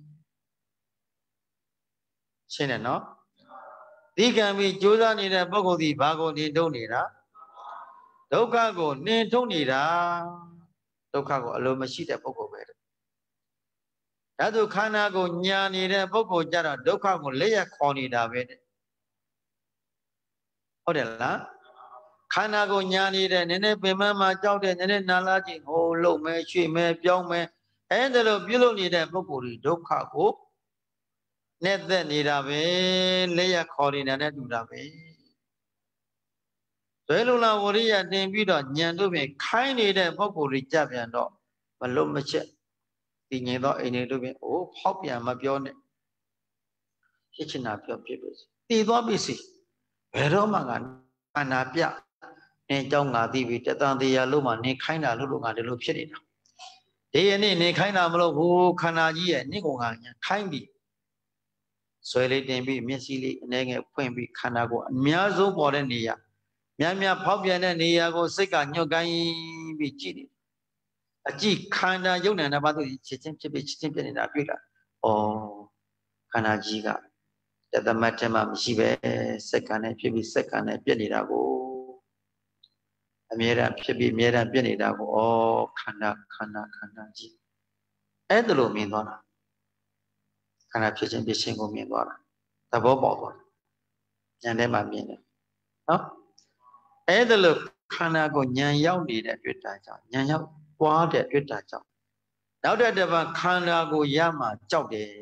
ရှင်းတယ်နော်ဒီကံပြီးကြိုးစားနေတဲ့ပုဂ္ဂိုလ်ဒီဘာကိုနှင်ထုတ်နေတာဒုက္ခကိုနှင်ထုတ်နေတာဒုက္ခကိုအလိုမရှိတဲ့ပုဂ္ဂိုလ်ပဲဒါဆိုခန္ဓာကိုညာနေတဲ့ပုဂ္ဂိုလ်ကြတော့ဒုက္ခကိုလက်ရခေါ်နေတာပဲတဲ့ဟုတ်တယ်လားခန္ဓာကိုညာနေတဲ့နည်းနည်းပင်မမှာကြောက်တဲ့နည်းနည်းနာလာခြင်းဟိုလုံမဲရွှေ့မဲပြောင်းမဲအဲဒါလိုပြုလုပ်နေတဲ့ပုဂ္ဂိုလ်တွေဒုက္ခကိုနဲ့သက်နေတာပဲလက်ရခေါ်နေတာနဲ့တူတာပဲဇွဲလုံလာဝရိယတင်ပြီးတော့ညံတို့ပြင်ခိုင်းနေတဲ့ပုဂ္ဂိုလ်တွေကြပြန်တော့မလွတ်မချက်ဒီငြိမ်သောအိမ်တွေတို့ပြင်အိုးဖောက်ပြန်မပြောနဲ့ဖြစ်ချင်တာပြောဖြစ်လို့တည်သွားပြီစီဘယ်တော့မှကအာနာပြနေကြောင်းငါသိပြီတတန်တရားလုံးမှနေခိုင်းတာလို့လို့ငါဒီလိုဖြစ်နေတာဒီယနေ့နေခိုင်းတာမလို့ဟိုခန္ဓာကြီးရဲ့နင့်ကောင်ကညာခိုင်းပြီဆွဲလေးတင်ပြီးမျက်စိလေးအနေငယ်ဖွင့်ပြီးခန္ဓာကိုယ်အများဆုံးပေါ်တဲ့နေရာများများဖောက်ပြန်တဲ့နေရာကိုစိတ်ကညှို့ကိုင်းပြီးကြည့်နေအကြည့်ခန္ဓာယုံနာနှစ်ပါးတို့ချက်ချင်းဖြစ်ပြီးချက်ချင်းဖြစ်နေတာတွေ့လာဩခန္ဓာကြီးကတသမတ်ထဲမှာမရှိပဲစက္ကန့်နဲ့ဖြစ်ပြီးစက္ကန့်နဲ့ပြည့်နေတာကိုအမြဲတမ်းဖြစ်ပြီးအမြဲတမ်းပြည့်နေတာကိုဩခန္ဓာခန္ဓာခန္ဓာကြီးအဲ့ဒါလိုမြင်သွားတာခန္ဓာဖြစ်ခြင်းဖြစ်ခြင်းကိုမြင်သွားတာသဘောပေါက်သွားဉာဏ်ထဲမှာမြင်တယ်နော်အဲ့ဒါလိုခန္ဓာကိုဉာဏ်ရောက်နေတဲ့တွေ့တာကြောင့်ဉာဏ်ရောက်သွားတဲ့တွေ့တာကြောင့်နောက်တဲ့တစ်ပတ်ခန္ဓာကိုရမှကြောက်တယ်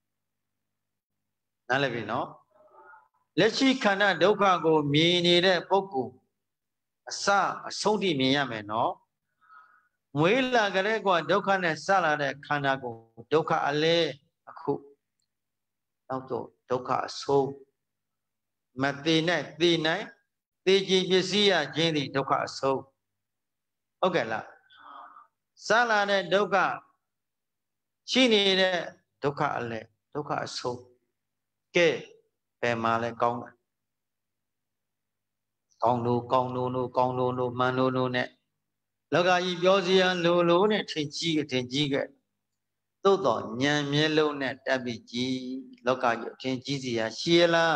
နားလည်ပြီနော်လက်ရှိခန္ဓာဒုက္ခကိုမြင်နေတဲ့ပုဂ္ဂိုလ်အစအဆုံးထိမြင်ရမယ်နော်မွေးလာကြတဲ့ကွာဒုက္ခနဲ့စလာတဲ့ခန္ဓာကိုဒုက္ခအလဲအခုနောက်တော့ဒုက္ခအဆုံးမသိနဲ့သိနိုင်သိကြည်ပစ္စည်းရခြင်းသည်ဒုက္ခအဆုံးဟုတ်ကဲ့လားစလာတဲ့ဒုက္ခရှိနေတဲ့ဒုက္ခအလဲဒုက္ခအဆုံးကဲဘယ်မှာလဲကောင်းတာကောင်းလို့ကောင်းလို့လို့ကောင်းလို့လို့မှန်လို့လို့နဲ့လောကကြီးပြောစီရန်လိုလိုနဲ့ထင်ကြီးထင်ကြီးခဲ့သို့တော်ဉာဏ်မျက်လုံးနဲ့တက်ပြီးကြည်လောကကြီးထင်ကြီးစီရရှိရလား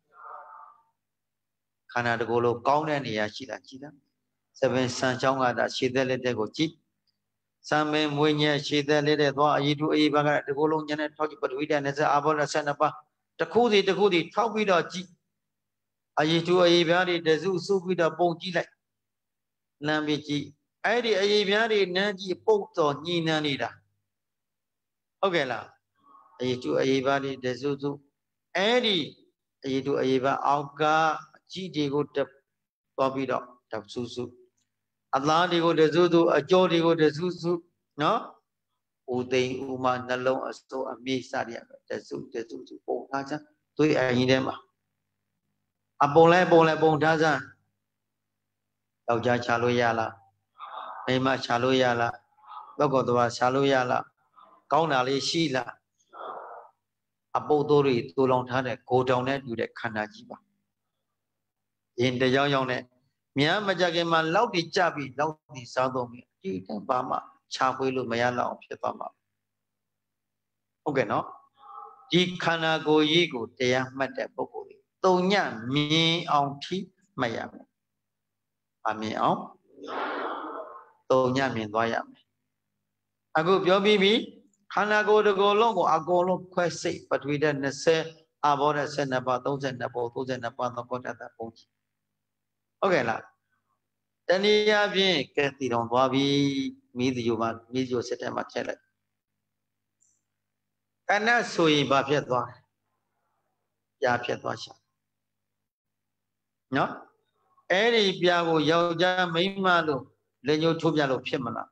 ခန္ဓာတကူလို့ကောင်းတဲ့နေရာရှိတာကြည်လားသဘင်ဆံချောင်းကသာရှည်သက်လက်တဲ့ကိုကြည်စံမင်းမွေးညက်ရှည်သက်လက်တဲ့သွားအည်သူအည်ဘကတကူလုံးဉာဏ်နဲ့ထောက်ကြည့်ပထဝီဓာတ်နဲ့အာဘောနဲ့ဆက်နှစ်ပါးတခုစီတခုစီထောက်ပြီးတော့ကြည်အည်သူအည်ပြားတွေတစုစုပြီးတော့ပုံကြည့်လိုက်လမ်းပြီးကြည့်အဲ့ဒီအည်ပြားတွေနမ်းကြည့်ပုတ်တော်ညှိနှမ်းနေတာဟုတ်ကဲ့လားအည်သူအည်ပြားတွေတစုစုအဲ့ဒီအည်သူအည်ပြားအောက်ကအကြည့်တွေကိုတက်သွားပြီးတော့တစုစုအသားတွေကိုတစုစုအကြောတွေကိုတစုစုနော်ဦးသိန်းဦးမနှလုံးအစိုးအမိစရတစုတစုစုပုံထားချမ်းသွေးအရင်ထဲမှာအပုံလဲပုံလဲပုံထားချမ်းယောက်ျားချလို့ရလားမိန်းမချလို့ရလားပုဂ္ဂိုလ်တော်ချလို့ရလားကောင်းတာလေးရှိလားအပုတ်တို့တွေတူလောင်ထားတဲ့ကိုတောင်နဲ့တူတဲ့ခန္ဓာကြီးပါရင်တယောက်ယောက်နဲ့မြန်မကြခင်မှာလောက်တီကြပြီးလောက်တီစားတော့ပြီဒီတန်းပါမှခြာဖွေးလို့မရတော့အောင်ဖြစ်သွားမှာဟုတ်ကဲ့နော်ဒီခန္ဓာကိုယ်ကြီးကိုတရားမှတ်တဲ့ပုဂ္ဂိုလ်တွေတုံညမြင်အောင်ထိမှတ်ရမယ်အမြင်အောင်တုံညမြင်သွားရမယ်အခုပြောပြီးပြီခန္ဓာကိုယ်တစ်ကိုယ်လုံးကိုအကုန်လုံးခွဲစိတ်ပထဝီဓာတ်နှစ်ဆယ်အာဘောဓာတ်ဆယ်နှစ်ပါးသုံးဆယ်နှစ်ပါးသုံးဆယ်နှစ်ပါးသောကောဓာတ်ပုံကြီးဟုတ်ကဲ့လားတနည်းအားဖြင့်ကဲတည်တော်သွားပြီမိသယောမှာမိသယောစစ်ထဲမှာထည့်လိုက်ကဏ္ဍဆိုရင်ဘာဖြစ်သွားပြာဖြစ်သွားရှာနော်အဲ့ဒီပြာကိုယောက်ျားမိန်းမလို့လက်ညှိုးထိုးပြလို့ဖြစ်မလား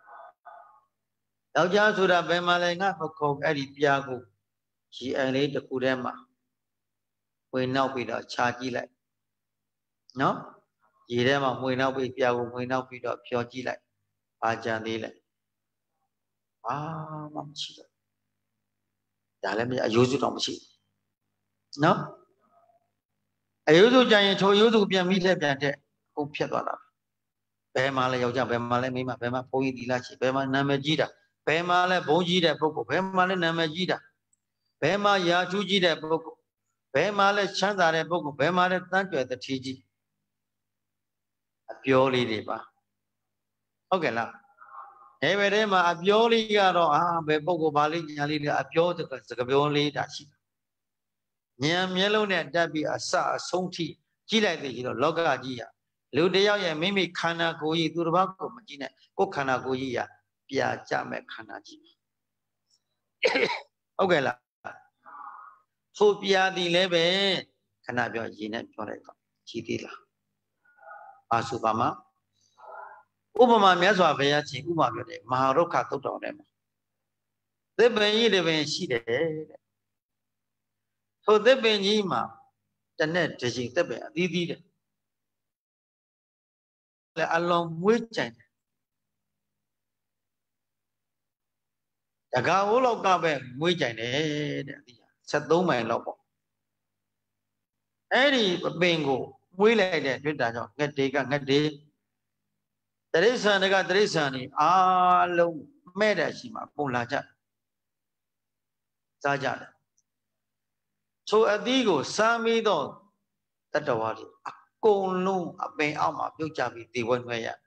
ယောက်ျားဆိုတာဘယ်မှာလဲငါမခုံအဲ့ဒီပြာကိုရီအန်လေးတစ်ခုထဲမှာဝင်နောက်ပြီးတော့ခြာကြည့်လိုက်နော်ရေထဲမှာမှွေနောက်ပြီးပြာကိုမှွေနောက်ပြီးတော့ဖြောကြည့်လိုက်ဘာကြံသေးလဲဘာမှမရှိတော့ဒါလည်းမအယိုးစုတော့မရှိနော်အယိုးစုကြရင်ထိုအယိုးစုပြန်ပြီးလက်ပြန်တဲ့ဟုတ်ဖြစ်သွားတာဘယ်မှာလဲယောက်ျားဘယ်မှာလဲမိန်းမဘယ်မှာဘုန်းကြီးသီလရှိဘယ်မှာနာမည်ကြီးတာဘယ်မှာလဲဘုန်းကြီးတဲ့ပုဂ္ဂိုလ်ဘယ်မှာလဲနာမည်ကြီးတာဘယ်မှာရာထူးကြီးတဲ့ပုဂ္ဂိုလ်ဘယ်မှာလဲချမ်းသာတဲ့ပုဂ္ဂိုလ်ဘယ်မှာလဲတန်းကြွယ်တတိကြီးအပြောလေးတွေပါဟုတ်ကဲ့လားအဲ့ဘယ်ထဲမှာအပြောလေးကတော့အာဘယ်ပုဂ္ဂိုလ်ဘာလေးညာလေးအပြောစကားပြောလေးတာရှိဉာဏ်မျက်လုံးနဲ့တက်ပြီးအစအဆုံးထိကြည့်လိုက်သေးတော့လောကကြီးရလူတယောက်ရဲ့မိမိခန္ဓာကိုယ်ကြီးသူတစ်ပါးကိုမကြည့်နဲ့ကိုယ်ခန္ဓာကိုယ်ကြီးရပြာကြမဲ့ခန္ဓာကြီးဟုတ်ကဲ့လားထိုပြာသည်လည်းပဲခဏပြောရည်နဲ့ပြောလိုက်တော့ကြည့်သေးလားအာစုပါမဥပမာမြတ်စွာဘုရားရှင်ဥပမာပြောတယ်မဟာရုက္ခသုတ်တော်ထဲမှာသစ်ပင်ကြီးတစ်ပင်ရှိတယ်တဲ့ထိုသစ်ပင်ကြီးမှာတနဲ့တစ်ချိန်သစ်ပင်အသီးသီးတဲ့လည်းအလွန်မွေးကြိုင်တယ်တကားဟိုးလောက်ကပဲမွေးကြိုင်တယ်တဲ့အသီး set tố mày lộc ấy đi bên cô mới lại để chúng ta cho nghe đi cả nghe đi tại sao này cả tại sao này à lâu mẹ đã chỉ mà cũng là chắc ra chắc số ở đi cô sa mi đó tất cả mọi thứ cô luôn ở bên ông mà biểu trả bị tiêu quên vậy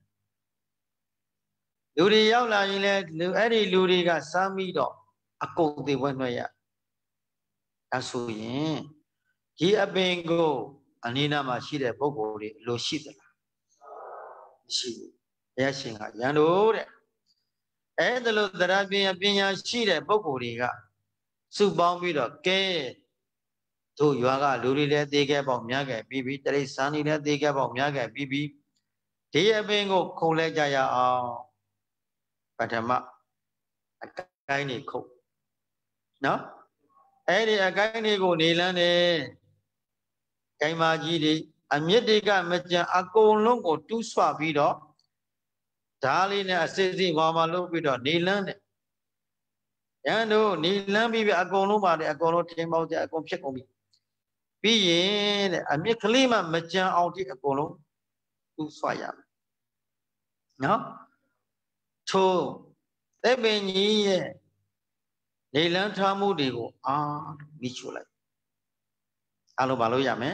lưu đi giáo là như này lưu ấy đi lưu đi cả sa mi đó cô tiêu quên vậy à số yên chỉ ở bên cô anh ấy nằm ở xí đẹp bố cô đi lô xí đó xí ya xin à ya đâu đấy ấy đó là tại vì bên nhà xí đẹp bố cô đi cả sự bao nhiêu đó cái tu yoga lưu đi để đi cái bao nhiêu cái bi bi tại sao đi để đi cái bao nhiêu cái bi bi thì ở bên cô không lấy ra ya à bắt mà cái này không nó ấy đi cái này cô đi lên đi cái mà gì đi anh biết đi cái mà chẳng à cô luôn cô tu sửa bị đó trả lý này sẽ gì mà mà lúc bị đó đi lên đấy nhớ đâu đi lên bị à cô luôn mà đấy à cô luôn thêm bao giờ à cô biết không bị bị gì đấy anh biết cái lý mà mà chẳng ao thì à cô luôn tu sửa ya nó thôi thế bên nhỉ đi lên tham mưu đi cô à bị chua lại alo bảo lo ya mẹ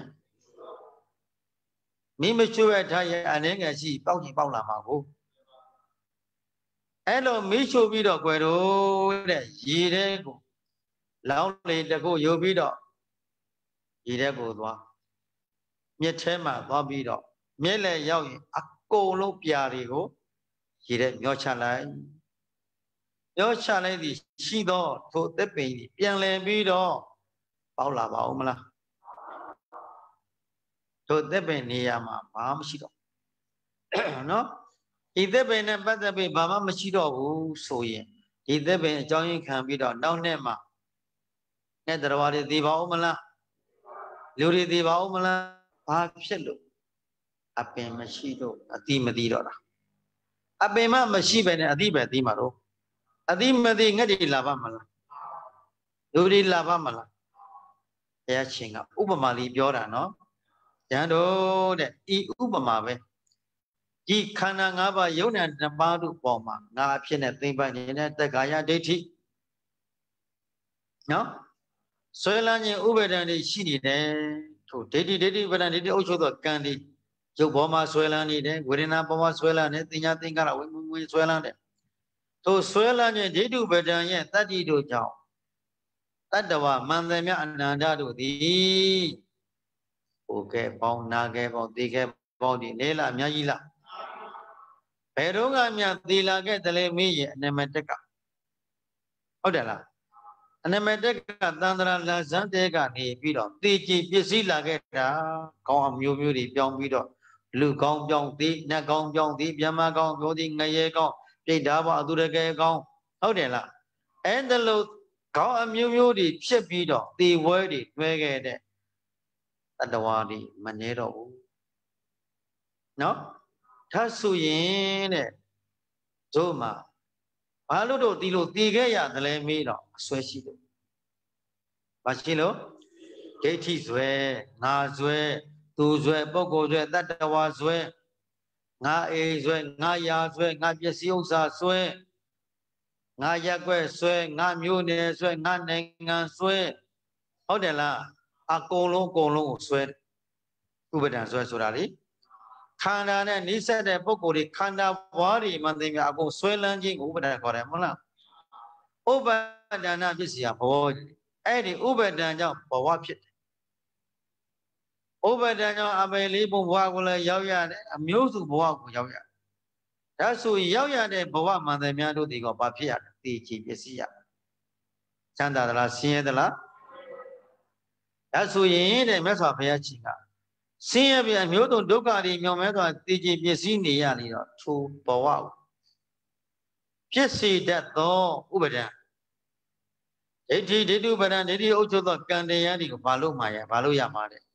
mình mới chua vậy thay anh ấy nghe gì bao gì bao làm mà côအဲ့လိုမိချိုပြီးတော့ကွယ်တော့တဲ့ရေတဲ့ကိုလောင်းလေတကူယူပြီးတော့ရေတဲ့ကိုသွားမြစ်ထဲမှာသွားပြီးတော့မြစ်လည်းရောက်ရင်အကုန်လုံးပြာတွေကိုရေတဲ့မျောချလိုက်မျောချလိုက်သည်ရှိသောထိုသစ်ပင်ကြီးပြန်လည်ပြီးတော့ပေါက်လာပါဦးမလားထိုသစ်ပင်နေရာမှာဘာမှမရှိတော့နော်ဒီသစ်ပင်နဲ့ပတ်သက်ပြီးဘာမှမရှိတော့ဘူးဆိုရင်ဒီသစ်ပင်အကြောင်းရင်းခံပြီးတော့နောက်နှစ်မှာနဲ့တရားဝါတွေသိပါဦးမလားလူတွေသိပါဦးမလားဘာဖြစ်လို့အပင်မရှိတော့အတိမသိတော့တာအပင်မှမရှိပဲနဲ့အတိပဲသိမှာတော့အတိမသိငှက်တွေလာပါမလားလူတွေလာပါမလားဘုရားရှင်ကဥပမာလေးပြောတာနော်ကျန်တော့တဲ့ဤဥပမာပဲဒီခန္ဓာ၅ပါးယုံနာနှစ်ပါးတို့ပေါ်မှာငါအဖြစ်နဲ့သိမ့်ပိုက်နေတဲ့တက္ကာယဒိဋ္ဌိနော်ဆွဲလန်းခြင်းဥပါဒံတွေရှိနေတယ်ထို့ဒိဋ္ဌိဒိဋ္ဌိဥပါဒံဒိဋ္ဌိအုပ်ချုပ်သောကံတွေရုပ်ပေါ်မှာဆွဲလန်းနေတယ်ဝေဒနာပေါ်မှာဆွဲလန်းနေသင်ညာသင်္ကာရဝိမုဝေဆွဲလန်းတယ်ထို့ဆွဲလန်းခြင်းဒိဋ္ဌိဥပါဒံရဲ့တတ္တိတို့ကြောင့်တတ္တဝမန္တမြအနန္တတို့သည်ဟိုကဲပေါင်းနာကဲပေါင်းသိကဲပေါင်းဒီလေလားအများကြီးလားဘယ်တော့ကမြသီလာခဲ့တလေမေးရဲ့အနမတက်ကဟုတ်တယ်လားအနမတက်ကသန္တရာလာဇန်တဲကနေပြီးတော့တေကြည်ပစ္စည်းလာခဲ့တာကောင်းအမျိုးမျိုးတွေပြောင်းပြီးတော့လူကောင်းပြောင်းသည်နတ်ကောင်းပြောင်းသည်မြမကောင်းပြောသည်ငရဲကောင်းပြိတ္တာဘအတုရကေကောင်းဟုတ်တယ်လားအဲ့ဒါလို့ကောင်းအမျိုးမျိုးတွေဖြစ်ပြီးတော့တေဝဲတွေတွဲခဲ့တဲ့တတ္တဝါတွေမနေတော့ဘူးနော်ဒါဆိုရင်တဲ့တို့မှာဘာလို့တော့ဒီလိုတည်ခဲ့ရတယ်လဲမေးတော့အစွဲရှိတယ်ဘာရှိလို့ဒိဋ္ဌိဇွဲငါဇွဲသူဇွဲပုဂ္ဂိုလ်ဇွဲတတ္တဝါဇွဲငါအိမ်ဇွဲငါယာဇွဲငါပစ္စည်းဥစ္စာဇွဲငါရက်ွက်ဇွဲငါမျိုးနယ်ဇွဲငါနိုင်ငံဇွဲဟုတ်တယ်လားအကုန်လုံးအကုန်လုံးကိုဇွဲဥပဒံဇွဲဆိုတာလေခန္ဓာနဲ့နိစ္စတဲ့ပုဂ္ဂိုလ်တွေခန္ဓာဘွားတွေမှသိမြအကုန်ဆွဲလန်းခြင်းကိုဥပဒံခေါ်တယ်မဟုတ်လားဥပဒနာပစ္စည်းဘဝအဲ့ဒီဥပဒံကြောင့်ဘဝဖြစ်တယ်ဥပဒံကြောင့်အပေလေးဘဝကိုလည်းရောက်ရတယ်အမျိုးစုဘဝကိုရောက်ရတယ်ဒါဆိုရောက်ရတဲ့ဘဝမှန်တယ်များတို့ဒီကဘာဖြစ်ရလဲသိချင်ပစ္စည်းရချမ်းသာသလားဆင်းရဲသလားဒါဆိုရင်တဲ့မြတ်စွာဘုရားရှင်ကဆင်းရဲပြအမျိုးစုံဒုက္ခတွေမြောင်မဲစွာသိချင်ပစ္စည်းနေရနေတော့ထိုဘဝကိုဖြစ်စေတတ်သောဥပဒံဒိဋ္ဌိဒိဋ္ဌိဥပဒံဒိဋ္ဌိအုပ်ချုပ်သောကံတရားတွေကိုဘာလို့မှာရဘာလို့ရမှာလဲ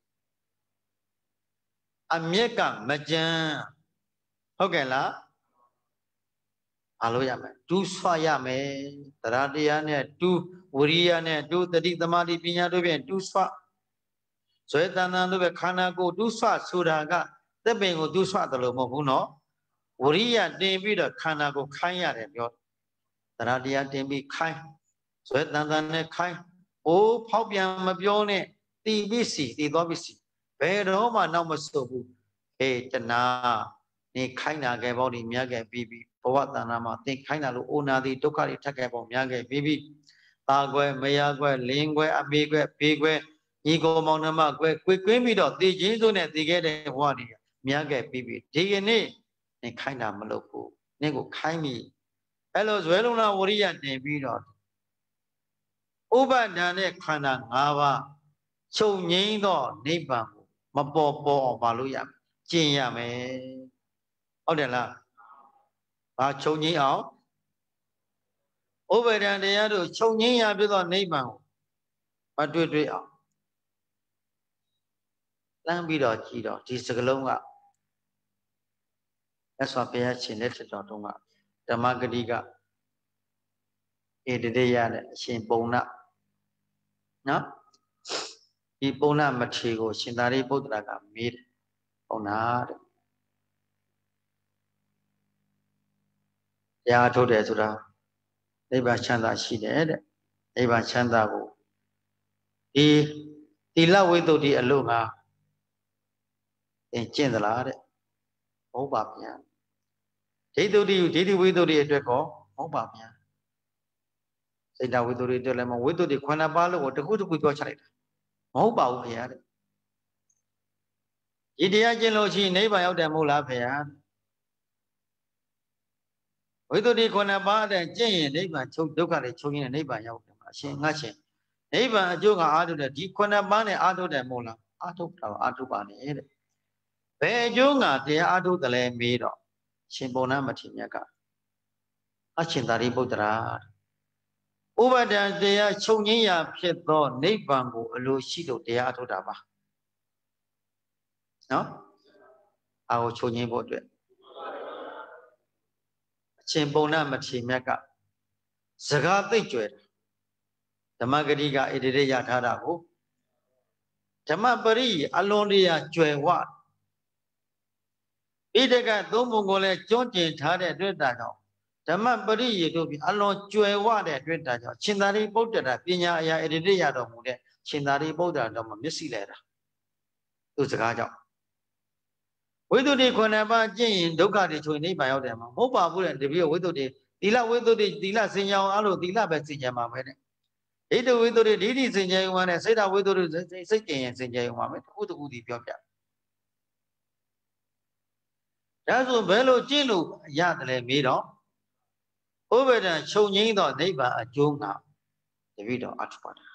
အမျက်ကမကြံဟုတ်ကဲ့လား alo ya me du swa ya me taratiya ne du wiriya ne du tati tamati pinya do bien du swa zwe tantan do be khana ko du swa soda ka tet pin ko du swa talo mo bu no wiriya tin pi do khana ko khai yare pyo taratiya tin pi khai zwe tantan ne khai o phao pian ma pyo ne ti pi si ti twa pi si be do ma naw ma so bu e tana ni khai na ke pao ni mya ke pi piဘဝတဏ္ဍာမှာသင်ခိုင်းတာလို့အိုနာတိဒုက္ခတွေထက်ခဲ့ပုံများခဲ့ပြီးပြီ။သားကွယ်မယားကွယ်လင်းကွယ်အမေကွယ်ဖေးကွယ်ညီကိုမောင်နှမကွယ်ကွယ်ကွင်းပြီးတော့တည်ချင်းစုနဲ့တည်ခဲ့တဲ့ဘဝတွေများခဲ့ပြီးပြီ။ဒီကနေ့သင်ခိုင်းတာမလုပ်ဘူး။နင့်ကိုခိုင်းပြီးအဲ့လိုဇွဲလုံးလားဝရိယတင်ပြီးတော့ဥပဒံနဲ့ခန္ဓာ၅ပါးချုပ်ငိမ့်သောနိဗ္ဗာန်ကိုမပေါ်ပေါ်အောင်ပါလို့ရမယ်။ကျင့်ရမယ်။ဟုတ်တယ်လား။ဘာချုပ်ငိမ့်အောင်ဥပဒံတရားတို့ချုပ်ငိမ့်ရပြသောနိဗ္ဗာန်ကိုမတွေ့တွေ့အောင်လမ်းပြီးတော့ကြည်တော့ဒီစကလုံးကအဲ့ဆိုဘုရားရှင်လက်ထတော်တုန်းကဓမ္မဂတိကဧတရေရနဲ့အရှင်ပုံနာနော်ဒီပုံနာမထေကိုရှင်သာရိပုတ္တရာကမေးတယ်ပုံနာတဲ့တရားထုတ်တယ်ဆိုတာနိဗ္ဗာန်ချမ်းသာရှိတယ်တဲ့နိဗ္ဗာန်ချမ်းသာကိုဒီသီလဝိတ္တုဒီအလို့ငါသင်ကျင့်သလားတဲ့မဟုတ်ပါဗျာဒိဋ္ဌုတိဒိဋ္ဌိဝိတ္တုဒီအတွက်ကောမဟုတ်ပါဗျာစိတ်တဝိတ္တုဒီအတွက်လည်းမဝိတ္တုဒီခုနှစ်ပါးလို့ကိုတခုတခုပြောချလိုက်တာမဟုတ်ပါဘူးခင်ဗျာတဲ့ဒီတရားကျင့်လို့ရှိရင်နိဗ္ဗာန်ရောက်တယ်မဟုတ်လားခင်ဗျာဝိတ္တုဒီခုနှစ်ပါးတဲ့ကျင့်ရင်နိဗ္ဗာန်ချုပ်ဒုက္ခတွေချုပ်ရင်နိဗ္ဗာန်ရောက်တယ်မှာအရှင်ငါရှင်နိဗ္ဗာန်အကျိုးကအာထုတယ်ဒီခုနှစ်ပါးနဲ့အာထုတယ်မဟုတ်လားအာထုတာအာထုပါနဲ့တဲ့ဘယ်အကျိုးကတရားအာထုတယ်လဲမေးတော့ရှင်ပုံနာမထေမြတ်ကအရှင်သာရိပုတ္တရာဥပဒံတရားချုပ်ငိမ့်ရာဖြစ်သောနိဗ္ဗာန်ကိုအလိုရှိလို့တရားအာထုတာပါနော်အာကိုချုပ်ငိမ့်ဖို့အတွက်အရှင်ပုံနာမထေမြတ်ကစကားသိကြွယ်ဓမ္မဂတိကဣတိရရထားတာကိုဓမ္မပရိအလွန်တရာကြွယ်ဝဣတကသုံးပုံကိုလည်းကျွန်းကျင်ထားတဲ့အတွက်ဒါကြောင့်ဓမ္မပရိယေတို့ပြီးအလွန်ကြွယ်ဝတဲ့အတွက်ဒါကြောင့်ရှင်သာရိပုတ္တရာပညာအရာဣတိရတော်မူတဲ့ရှင်သာရိပုတ္တရာတော်မှာမျက်စိလဲတာသူစကားကြောင့်ဝိတ္တုတိခုနှစ်ပါးကျင့်ရင်ဒုက္ခတွေချုပ်ရင်နိဗ္ဗာန်ရောက်တယ်မှာမဟုတ်ပါဘူးတဲ့တပည့်ဝိတ္တုတိသီလဝိတ္တုတိသီလစင်ကြအောင်အဲ့လိုသီလပဲစင်ကြမှာပဲတဲ့ဣတဝိတ္တုတိဒိဋ္ဌိစင်ကြုံမှာနဲ့စိတ်တဝိတ္တုတိစိတ်ကျင်ရင်စင်ကြုံမှာပဲတခုတခုဒီပြောပြဒါဆိုဘယ်လိုကျင့်လို့ရတယ်လဲမေးတော့ဥပဒံချုပ်ငိမ့်သောနိဗ္ဗာန်အကျိုးငါတပည့်တော်အထုပါတာ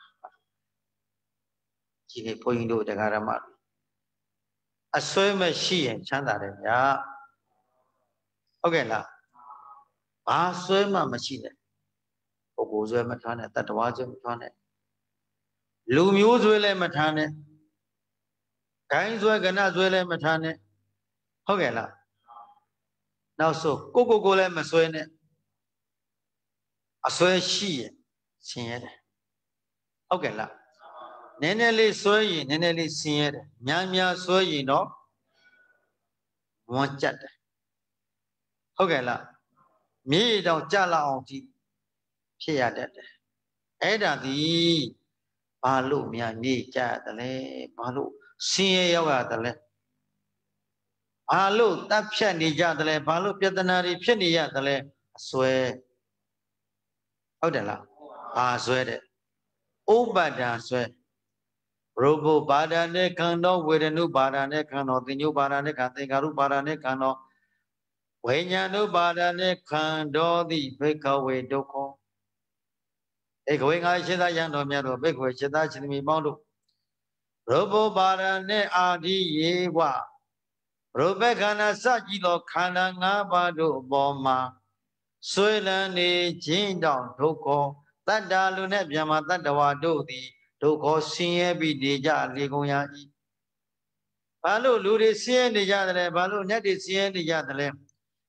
ဒီနေ့ဘုန်းကြီးတို့တရားဓမ္မအစွဲမရှိရင်ချမ်းသာတယ်ဗျာဟုတ်ကဲ့လားဘာစွဲမှမရှိနဲ့ပုဂ္ဂိုလ်စွဲမထားနဲ့တတ္တဝါစွဲမထားနဲ့လူမျိုးစွဲလည်းမထားနဲ့ဂိုင်းစွဲကဏစွဲလည်းမထားနဲ့ဟုတ်ကဲ့လားနောက်ဆိုကိုကိုကိုလည်းမစွဲနဲ့အစွဲရှိရင်ဆင်းရဲတယ်ဟုတ်ကဲ့လားနည်းနည်းလေးစွဲရင်နည်းနည်းလေးဆင်းရဲတယ်များများစွဲရင်တော့ဝမ်းကြက်တယ်ဟုတ်ကဲ့လားမြေတောင်ကြလောက်အောင်ကြည့်ဖြစ်ရတတ်တယ်အဲ့ဒါသည်ဘာလို့များမြေကြရတယ်လဲဘာလို့ဆင်းရဲရောက်ရတယ်လဲဘာလို့တပ်ဖြတ်နေကြတယ်လဲဘာလို့ပြဿနာတွေဖြစ်နေရတယ်လဲအစွဲဟုတ်တယ်လားဘာစွဲတဲ့ဥပဒံစွဲရူပဘာဒနဲ့ခန္ဓာဝေဒနုဘာဒနဲ့ခန္ဓာသင်္ညုဘာဒနဲ့ခန္ဓာသင်္ကာရုဘာဒနဲ့ခန္ဓာဝိညာဏုဘာဒနဲ့ခန္ဓာတိဘိက္ခဝေဒုက္ခဧကဝေငါရှင်သာယံတော်မြတ်တို့ဘိက္ခဝေရှင်သာရှင်သမီးပေါင်းတို့ရူပဘာဒနဲ့အာဒီယေဝရူပခန္ဓာစကြည်သောခန္ဓာ၅ပါးတို့အပေါ်မှာဆွေလန်းနေခြင်းတောင်ဒုက္ခတတ္တလူနဲ့ဗျမတတ္တဝါတို့သည်ဒုက္ခဆင်းရဲပြီးနေကြလေကုန်ရ၏ဘာလို့လူတွေဆင်းရဲနေကြတယ်လဲဘာလို့ညက်တွေဆင်းရဲနေကြတယ်လဲ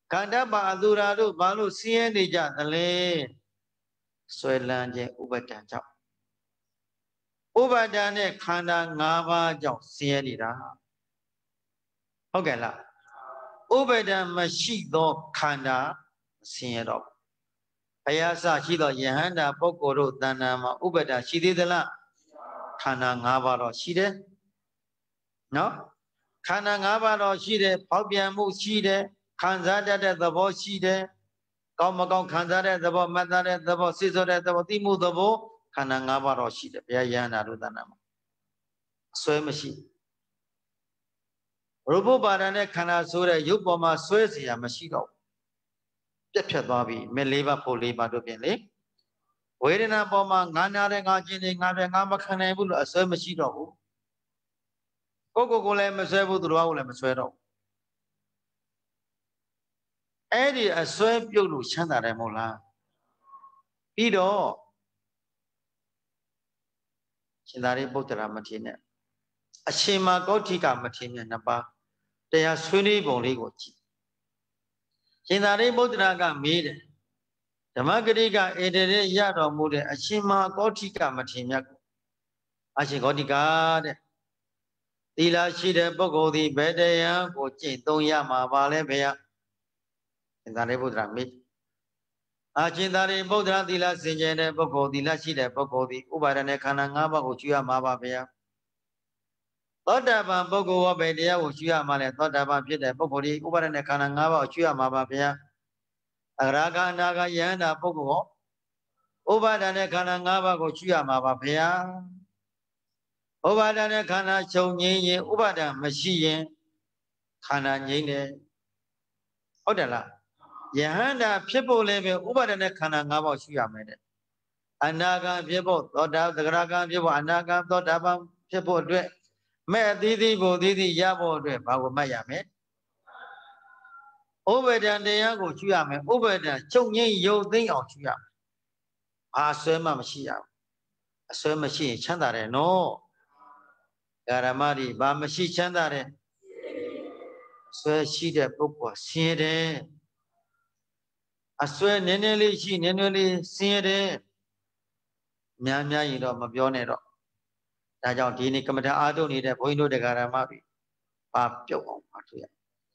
Kanda ba adurado balu siye ni jatale. Soilanje ubadan chao. Ubadan ne kanda ngaba chao siye ni ra. Okay la. Ubadan mashi do kanda siye do. Ayasa shido yahanda pokoro danama ubadan shididala. Kanda ngaba do shide. No? Kanda ngaba do shide. Paupiamu shide. Kanzada de the boss shide. ကောင်းမကောင်းခံစားတဲ့သဘောမှတ်သားတဲ့သဘောစိတ်ဆိုတဲ့သဘောသိမှုသဘောခန္ဓာ၅ပါးတော့ရှိတယ်ဘုရားယန္တာတို့တဏ္ဍာမှာအစွဲမရှိရူပပါဒနဲ့ခန္ဓာဆိုတဲ့ရုပ်ပေါ်မှာစွဲเสียမရှိတော့ပြက်ဖြတ်သွားပြီမေလေးပါဖို့လေးပါတို့ပြင်လေဝေဒနာပေါ်မှာငါနာတဲ့ငါကျင်တဲ့ငါပဲငါမခံနိုင်ဘူးလို့အစွဲမရှိတော့ဘူးကိုကိုကိုလည်းမစွဲဘူးသူတော်ကိုလည်းမစွဲတော့အဲ့ဒီအစွဲပြုတ်လို့ချမ်းသာတယ်မဟုတ်လားပြီးတော့ရှင်သာရိပုတ္တရာမထေရနဲ့အရှင်မကောဋ္ဌိကမထေရနှစ်ပါးတရားဆွေးနွေးပုံလေးကိုကြည့်ရှင်သာရိပုတ္တရာကမေးတယ်ဓမ္မဂရိကဧတရေရတော်မူတဲ့အရှင်မကောဋ္ဌိကမထေရမြတ်ကိုအရှင်ကောဋ္ဌိကတဲ့သီလရှိတဲ့ပုဂ္ဂိုလ်သည်ဘယ်တရားကိုကျင့်သုံးရမှာပါလဲဗျာရှင်သာရိပုတ္တရာမေးအရှင်သာရိပုတ္တရာသီလစင်ကြယ်တဲ့ပုဂ္ဂိုလ်သီလရှိတဲ့ပုဂ္ဂိုလ်သည်ဥပါဒณะခန္ဓာ၅ပါးကိုကျွရမှာပါဗျာသောတာပန်ပုဂ္ဂိုလ်ဝပဲတရားကိုကျွရမှာလဲသောတာပန်ဖြစ်တဲ့ပုဂ္ဂိုလ်ဒီဥပါဒณะခန္ဓာ၅ပါးကိုကျွရမှာပါဗျာအရာဂအနာဂယန္တာပုဂ္ဂိုလ်ဟောဥပါဒณะခန္ဓာ၅ပါးကိုကျွရမှာပါဗျာဥပါဒณะခန္ဓာချုပ်ငြိမ်းရင်ဥပါဒမရှိရင်ခန္ဓာငြိမ်းတယ်ဟုတ်တယ်လားယဟန္တာဖြစ်ဖို့လည်းပဲဥပါဒณะခန္ဓာ၅ပါးရှိရမယ်တဲ့အနာဂံဖြစ်ဖို့သောတာသဂရဂံဖြစ်ဖို့အနာဂံသောတာပန်ဖြစ်ဖို့အတွက်မဲ့အသီးသီးဖို့သီးသီးရဖို့အတွက်ဘာကိုမှတ်ရမလဲဥပါဒံတရားကိုရှိရမယ်ဥပါဒံချုပ်ငြိမ်းရုပ်သိမ်းအောင်ရှိရမယ်ဘာဆွဲမှမရှိရဘူးအဆွဲမရှိရင်ချမ်းသာတယ်နော်ကာရမတိဘာမရှိချမ်းသာတယ်အဆွဲရှိတဲ့ပုဂ္ဂိုလ်ဆင်းရဲတယ်အစွဲနည်းနည်းလေးရှိနည်းနည်းလေးဆင်းရဲတယ်များများရင်တော့မပြောနဲ့တော့ဒါကြောင့်ဒီနေ့ကမ္မထာအားထုတ်နေတဲ့ဘုန်းကြီးတို့တရားဓမ္မပြီပါပြုတ်အောင်အားထုတ်ရ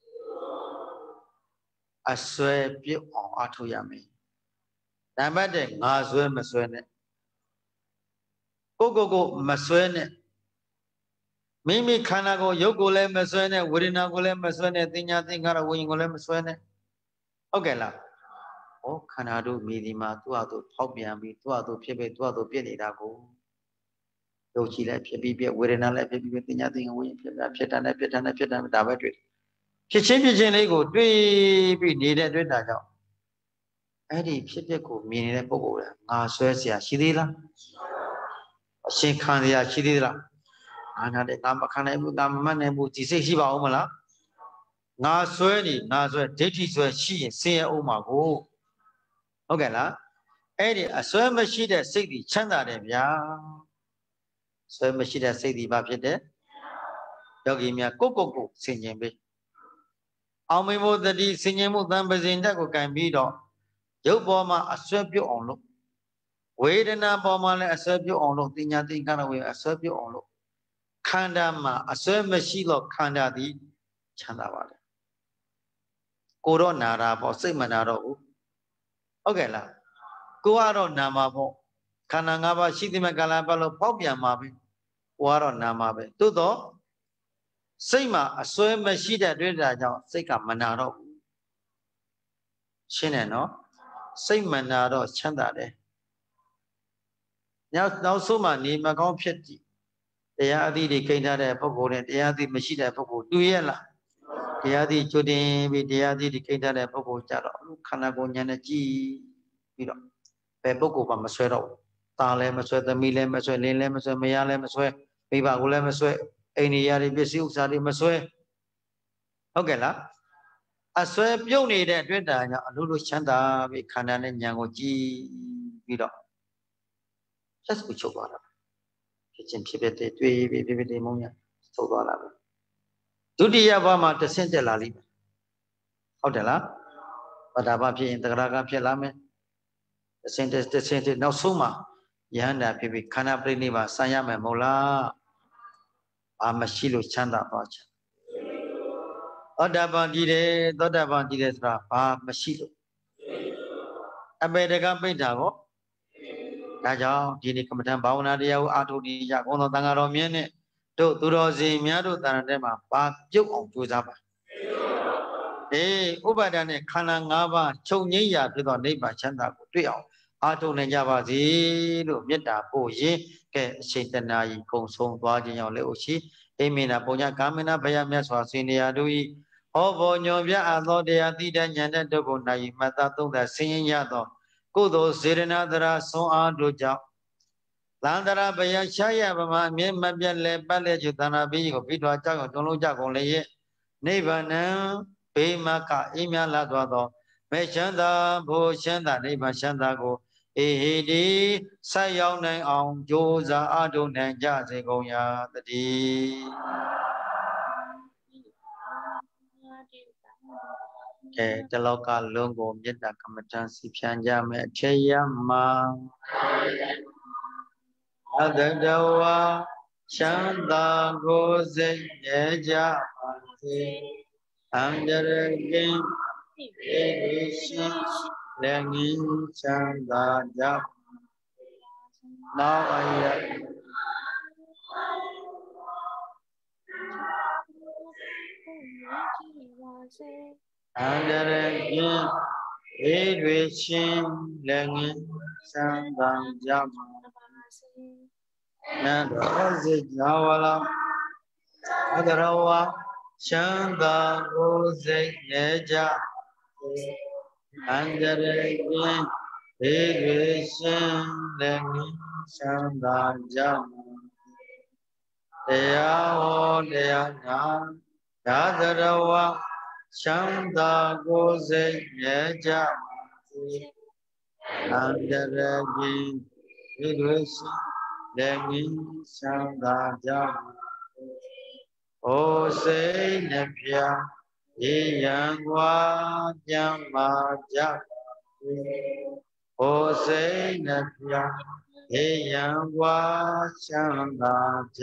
အစွဲပြုတ်အောင်အားထုတ်ရမယ်နံပါတ်တစ်ငါစွဲမစွဲနဲ့ကိုကိုကိုမစွဲနဲ့မိမိခန္ဓာကိုယ်ရုပ်ကိုလည်းမစွဲနဲ့ဝေဒနာကိုလည်းမစွဲနဲ့သင်ညာသင်္ခါရဝိညာဉ်ကိုလည်းမစွဲနဲ့ဟုတ်ကဲ့လားဩခန္ဓာတို့မိဒီမှာသူ့ဟာသူဖောက်ပြန်ပြီးသူ့ဟာသူဖြစ်ပြီးသူ့ဟာသူပြည့်နေတာကိုရုပ်ကြီးလည်းဖြစ်ပြီးပြည့်ဝေဒနာလည်းဖြစ်ပြီးပြည့်သင်ညာသင်္ခါရဝိညာဉ်ဖြစ်တာဖြစ်တာနဲ့ဖြစ်တာနဲ့ဖြစ်တာဒါပဲတွေ့ဖြစ်ချင်းဖြစ်ချင်းလေးကိုတွေ့ပြီးနေတဲ့တွေ့တာကြောင့်အဲ့ဒီဖြစ်ဖြစ်ကိုမြင်နေတဲ့ပုဂ္ဂိုလ်ကငါဆွဲเสียရှိသေးလားအရှင်ခံเสียရှိသေးလားငါနာတဲ့ငါမခံနိုင်ဘူးငါမမှတ်နိုင်ဘူးဒီစိတ်ရှိပါဦးမလားငါဆွဲနေငါဆွဲဒိဋ္ဌိဆွဲရှိရင်ဆင်းရဲအောင်မှာကိုဟုတ်ကဲ့လားအဲ့ဒီအစွဲမရှိတဲ့စိတ်ဒီချမ်းသာတယ်ဗျာဆွဲမရှိတဲ့စိတ်ဒီဘာဖြစ်တယ်ယောဂီများကိုကိုကိုဆင်ခြင်ပေးအောင်မေဖို့တတိဆင်ခြင်မှုသံပဇင်တက်ကိုကင်ပြီးတော့ရုပ်ပေါ်မှာအစွဲပြုတ်အောင်လို့ဝေဒနာပေါ်မှာလည်းအစွဲပြုတ်အောင်လို့တင်ညာသင်္ခါရဝေအစွဲပြုတ်အောင်လို့ခန္ဓာမှာအစွဲမရှိတော့ခန္ဓာသည်ချမ်းသာပါတယ်ကိုတော့နာတာပေါ့စိတ်မနာတော့ဘူးဟုတ်ကဲ့လားကိုကတော့နာမှာပေါ့ခန္ဓာ၅ပါးရှိသည်မဲ့ကာလပတ်လို့ဖောက်ပြန်မှာပဲကိုကတော့နာမှာပဲသို့တော့စိတ်မှာအစွဲမရှိတဲ့တွေ့တာကြောင့်စိတ်ကမနာတော့ဘူးရှင်းတယ်နော်စိတ်မနာတော့ချမ်းသာတယ်နောက်နောက်ဆုံးမှနေမကောင်းဖြစ်ကြည့်တရားအသည့်တွေခိမ့်ထားတဲ့ပုဂ္ဂိုလ်နဲ့တရားအသည့်မရှိတဲ့ပုဂ္ဂိုလ်တူရဲ့လားတရားအသည့်ကျွတင်ပြီးတရားအသည့်တွေခိမ့်ထားတဲ့ပုဂ္ဂိုလ်ကြတော့ခန္ဓာကိုယ်ဉာဏ်နဲ့ကြည့်ပြီးတော့ဘယ်ပုဂ္ဂိုလ်မှမဆွဲတော့ဘူးตาလည်းမဆွဲသမီးလည်းမဆွဲလင်းလည်းမဆွဲမယားလည်းမဆွဲမိဘကိုလည်းမဆွဲအိန္ဒိယတွေပစ္စည်းဥစ္စာတွေမဆွဲဟုတ်ကဲ့လားအဆွဲပြုတ်နေတဲ့အတွက်တာကြောင့်အလိုလိုချမ်းသာပြီးခန္ဓာနဲ့ဉာဏ်ကိုကြည့်ပြီးတော့ဆက်စုချုပ်သွားတာဖြစ်ချင်းဖြစ်ဖြစ်တဲ့တွေ့ပြီးဖြစ်ဖြစ်တဲ့မုံညာချုပ်သွားတာပဲဒုတိယဘဝမှာတဆင့်တက်လာလိမ့်မယ်ဟုတ်တယ်လားဘာသာဘာဖြစ်ရင်တဂရကဖြစ်လာမယ်အစင်တစ်တစ်စင်တစ်နောက်ဆုံးမှာယဟန္တာဖြစ်ပြီးခန္ဓာပြိနိဗ္ဗာန်ဆံရမယ်မဟုတ်လားဘာမရှိလို့ချမ်းသာသွားချင်သောတာပန်ကြည့်တယ်သောတာပန်ကြည့်တယ်ဆိုတာဘာမရှိလို့အပေတကပိဋ္ဌာကိုဒါကြောင့်ဒီနေ့ကမ္မထံဘာဝနာတရားကိုအာထုတိရကောသောတန်ဃာတော်မြတ်နဲ့တို့သူတော်စင်များတို့တန်တဲ့မှာဘာပြုတ်အောင်ကြိုးစားပါအေးဥပါဒာနဲ့ခန္ဓာ၅ပါးချုပ်ငြိမ်းရာဖြစ်သောနိဗ္ဗာန်ချမ်းသာကိုတွေ့အောင်အာထုနိုင်ကြပါစေလို့မေတ္တာပို့ရင်းကဲအချိန်တနာကြီးကုံဆုံးသွားခြင်းကြောင့်လည်းဥရှိအိမေနာပုံညာကာမေနာဘယမြတ်စွာဆွေနေရာတို့ဤဟောဘောညွန်ပြအပ်သောတရားတိတဉာဏ်တဲ့ဒုက္ခနာယီမတ္တသုံးသဆင်းရဲရသောကုသိုလ်စေရနာတရာဆွန်အားတို့ကြောင့်လန္တရာဘယရှားရပမအမြဲမပြတ်လဲပတ်လဲကျသနာပိကိုပြီးတော်ကြောက်တွန်းလုံးကြကုန်လေရဲ့နိဗ္ဗာန်ဘေးမကအေးမြလာသွားသောမေချမ်းသာဘိုးချမ်းသာနိဗ္ဗာန်ချမ်းသာကိုအေဟိတိဆက်ရောက်နိုင်အောင်ကြိုးစားအားထုတ်နိုင်ကြစေကုန်ရာတည်းကဲတလောကလုံးကိုမေတ္တာကမ္မဋ္ဌာန်းစီဖြန်းကြမယ်အထေယမအတတဝါချမ်းသာကိုစိတ်နေကြပါစေအန္တရကင်းဧရိရှင်လည်းငင်းချမ်းသာကြနောက်အယအန္တရကင်းဧရိရှင်လည်းငင်းချမ်းသာကြပါနန္ဒရစေကြဝလာအတရဝါချမ်းသာကိုစိတ်နေကြအန္တရကင်းဧရိရှင်လည်းငင်းချမ်းသာကြတရားဟောတရားနာသာသရဝချမ်းသာကိုစိတ်နေကြအန္တရကင်းဧရိရှင်လည်းငင်းချမ်းသာကြဩစိတ်နှပြရေရန်ကွာကြမ်းမာကြဩစိတ်နှပြရေရန်ကွာချမ်းသာကြ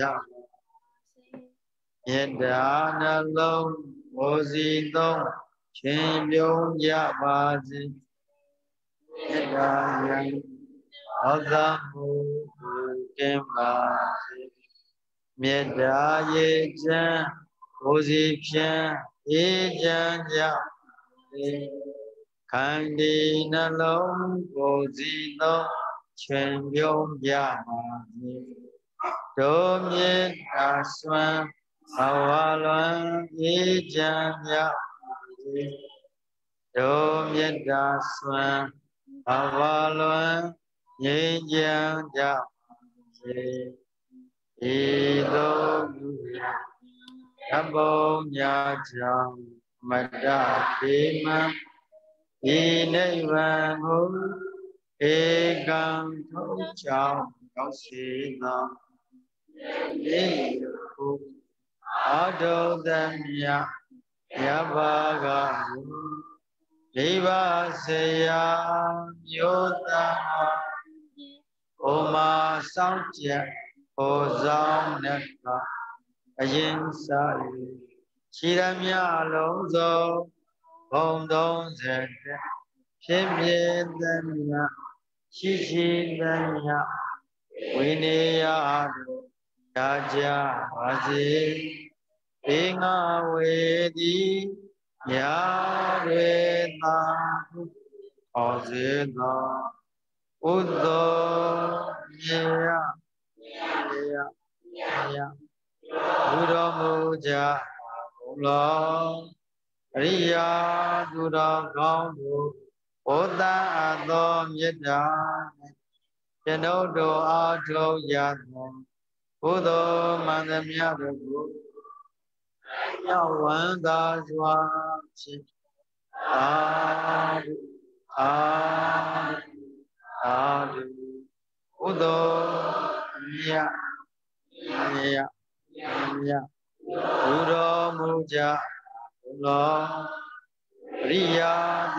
မေတ္တာနှလုံးဝစီသုံးချင်းပြုံးကြပါစေမေတ္တာယံဩဇာမှုကင်းပါစေမေတ္တာရေချမ်းဝစီဖြန်းအေးချမ်းကြစေခန္ဒီနှလုံးကိုစီသုံးချွင်ပြုံးကြပါစေတို့မေတ္တာစွမ်းဘဝလွန်အေးချမ်းကြပါစေတို့မေတ္တာစွမ်းဘဝလွန်ငြိမ်းချမ်းကြပါစေဤသို့ပြုရာဓမ္မုံညာကြောင့်မတ္တပေမံဤနိဗ္ဗာန်ကိုဧကံထုံးချောင်းရောက်စေသောဤခုအာတုတ္တမြယဘာဂလိဗ္ဗစေယမြို့သားဩမာဆောင်ကျက်ဟောဆောင်နဲ့ကအရင်စား၍ခြေရမြအလုံးစုံဘုံသုံးဆယ်ဖြစ်ဖြစ်သမျှရှိရှိသမျှဝိနည်းတို့ဒါကြပါစေေငါဝေတိညာဝေတာဟောစေသောဥဒ္ဒောမြေယမြေယမြေယဘုရောမူကြဘုလောအရိယာသူတော်ကောင်းတို့ဘုဒ္ဓအပ်သောမေတ္တာကျွန်ုပ်တို့အားထုတ်ရသောဘုသောမန္တမြတ်တို့ကိုရောက်ဝန္တာစွာဖြင့်အာဓုအာဓုအာဓုဘုသောမြတ်မြတ်မြတ်ဘုရောမူကြဘုလောအရိယာသူတော်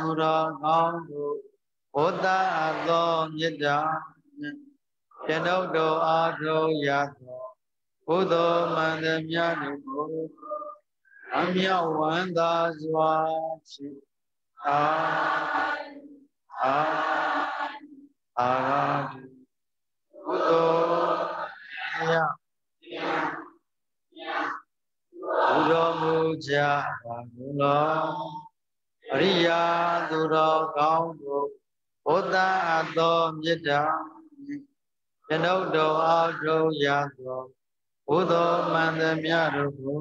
ကောင်းတို့ဘုဒ္ဓအသောမြတ်တာကျွန်ုပ်တို့အားထုတ်ရသောဘုဒ္ဓမန္တမြတ်တို့အမြောက်ဝန္တာစွာရှိအာအာအာဘုဒ္ဓမြတ်ဘုရားမူကြပါလောအရိယာသူတော်ကောင်းတို့ဘုဒ္ဓအသောမြတ်တာကျွန်ုပ်တို့အားထုတ်ရသောဘုဒ္ဓမန္တမြတ်တို့ကို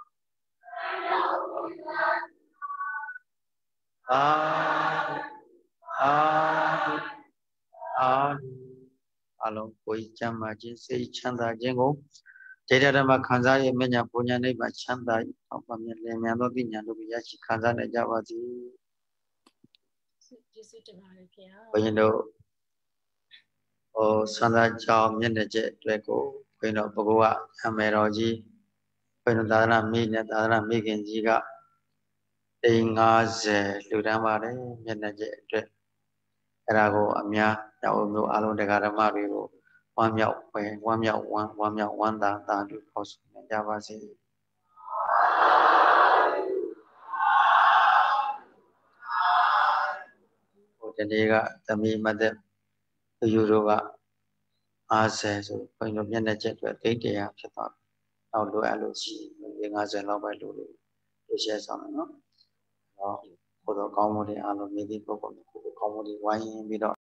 အာအာအာအလုံးကိုယ်ချမ်းသာခြင်းစိတ်ချမ်းသာခြင်းကိုဒေတာဓမ္မခံစားရမြညာပူညာနိဗ္ဗာန်ချမ်းသာ၏အောက်ပါမြတ်လျင်မြန်သောသိဉာဏ်တို့ကိုရရှိခံစားနိုင်ကြပါစေကျေးဇူးတင်ပါတယ်ခင်ဗျာဘုရင်တို့ဟိုဆန္ဒကြောင့်မျက်နှာကျက်အတွက်ကိုဘုရင်တို့ဘဂဝါအမေတော်ကြီးဘုရင်တို့သာသနာမိနဲ့သာသနာမိခင်ကြီးကတိန်၅၀လူတန်းပါတယ်မျက်နှာကျက်အတွက်အဲ့ဒါကိုအများရောက်မျိုးအလုံးတရားဓမ္မတွေကိုဝမ်းမြောက်ပဲဝမ်းမြောက်ဝမ်းဝမ်းမြောက်ဝမ်းသာသာလို့ခေါ်ဆိုနိုင်ကြပါစေဟိုဒီနေ့ကသမီးမသက်သူယူတို့က၅၀ဆိုဘုန်းကြီးတို့မျက်နှာကျက်အတွက်ဒိဋ္ဌိယဖြစ်သွားပြီနောက်လိုအပ်လို့ရှိရင်၅၀လောက်ပဲလို့လို့ပြည့်ရှင်းဆောင်မယ်နော်ဟောဘုရားကောင်းမှုတွေအားလုံးမြည်သည့်ပုဂ္ဂိုလ်ကိုကောင်းမှုတွေဝိုင်းပြီးတော့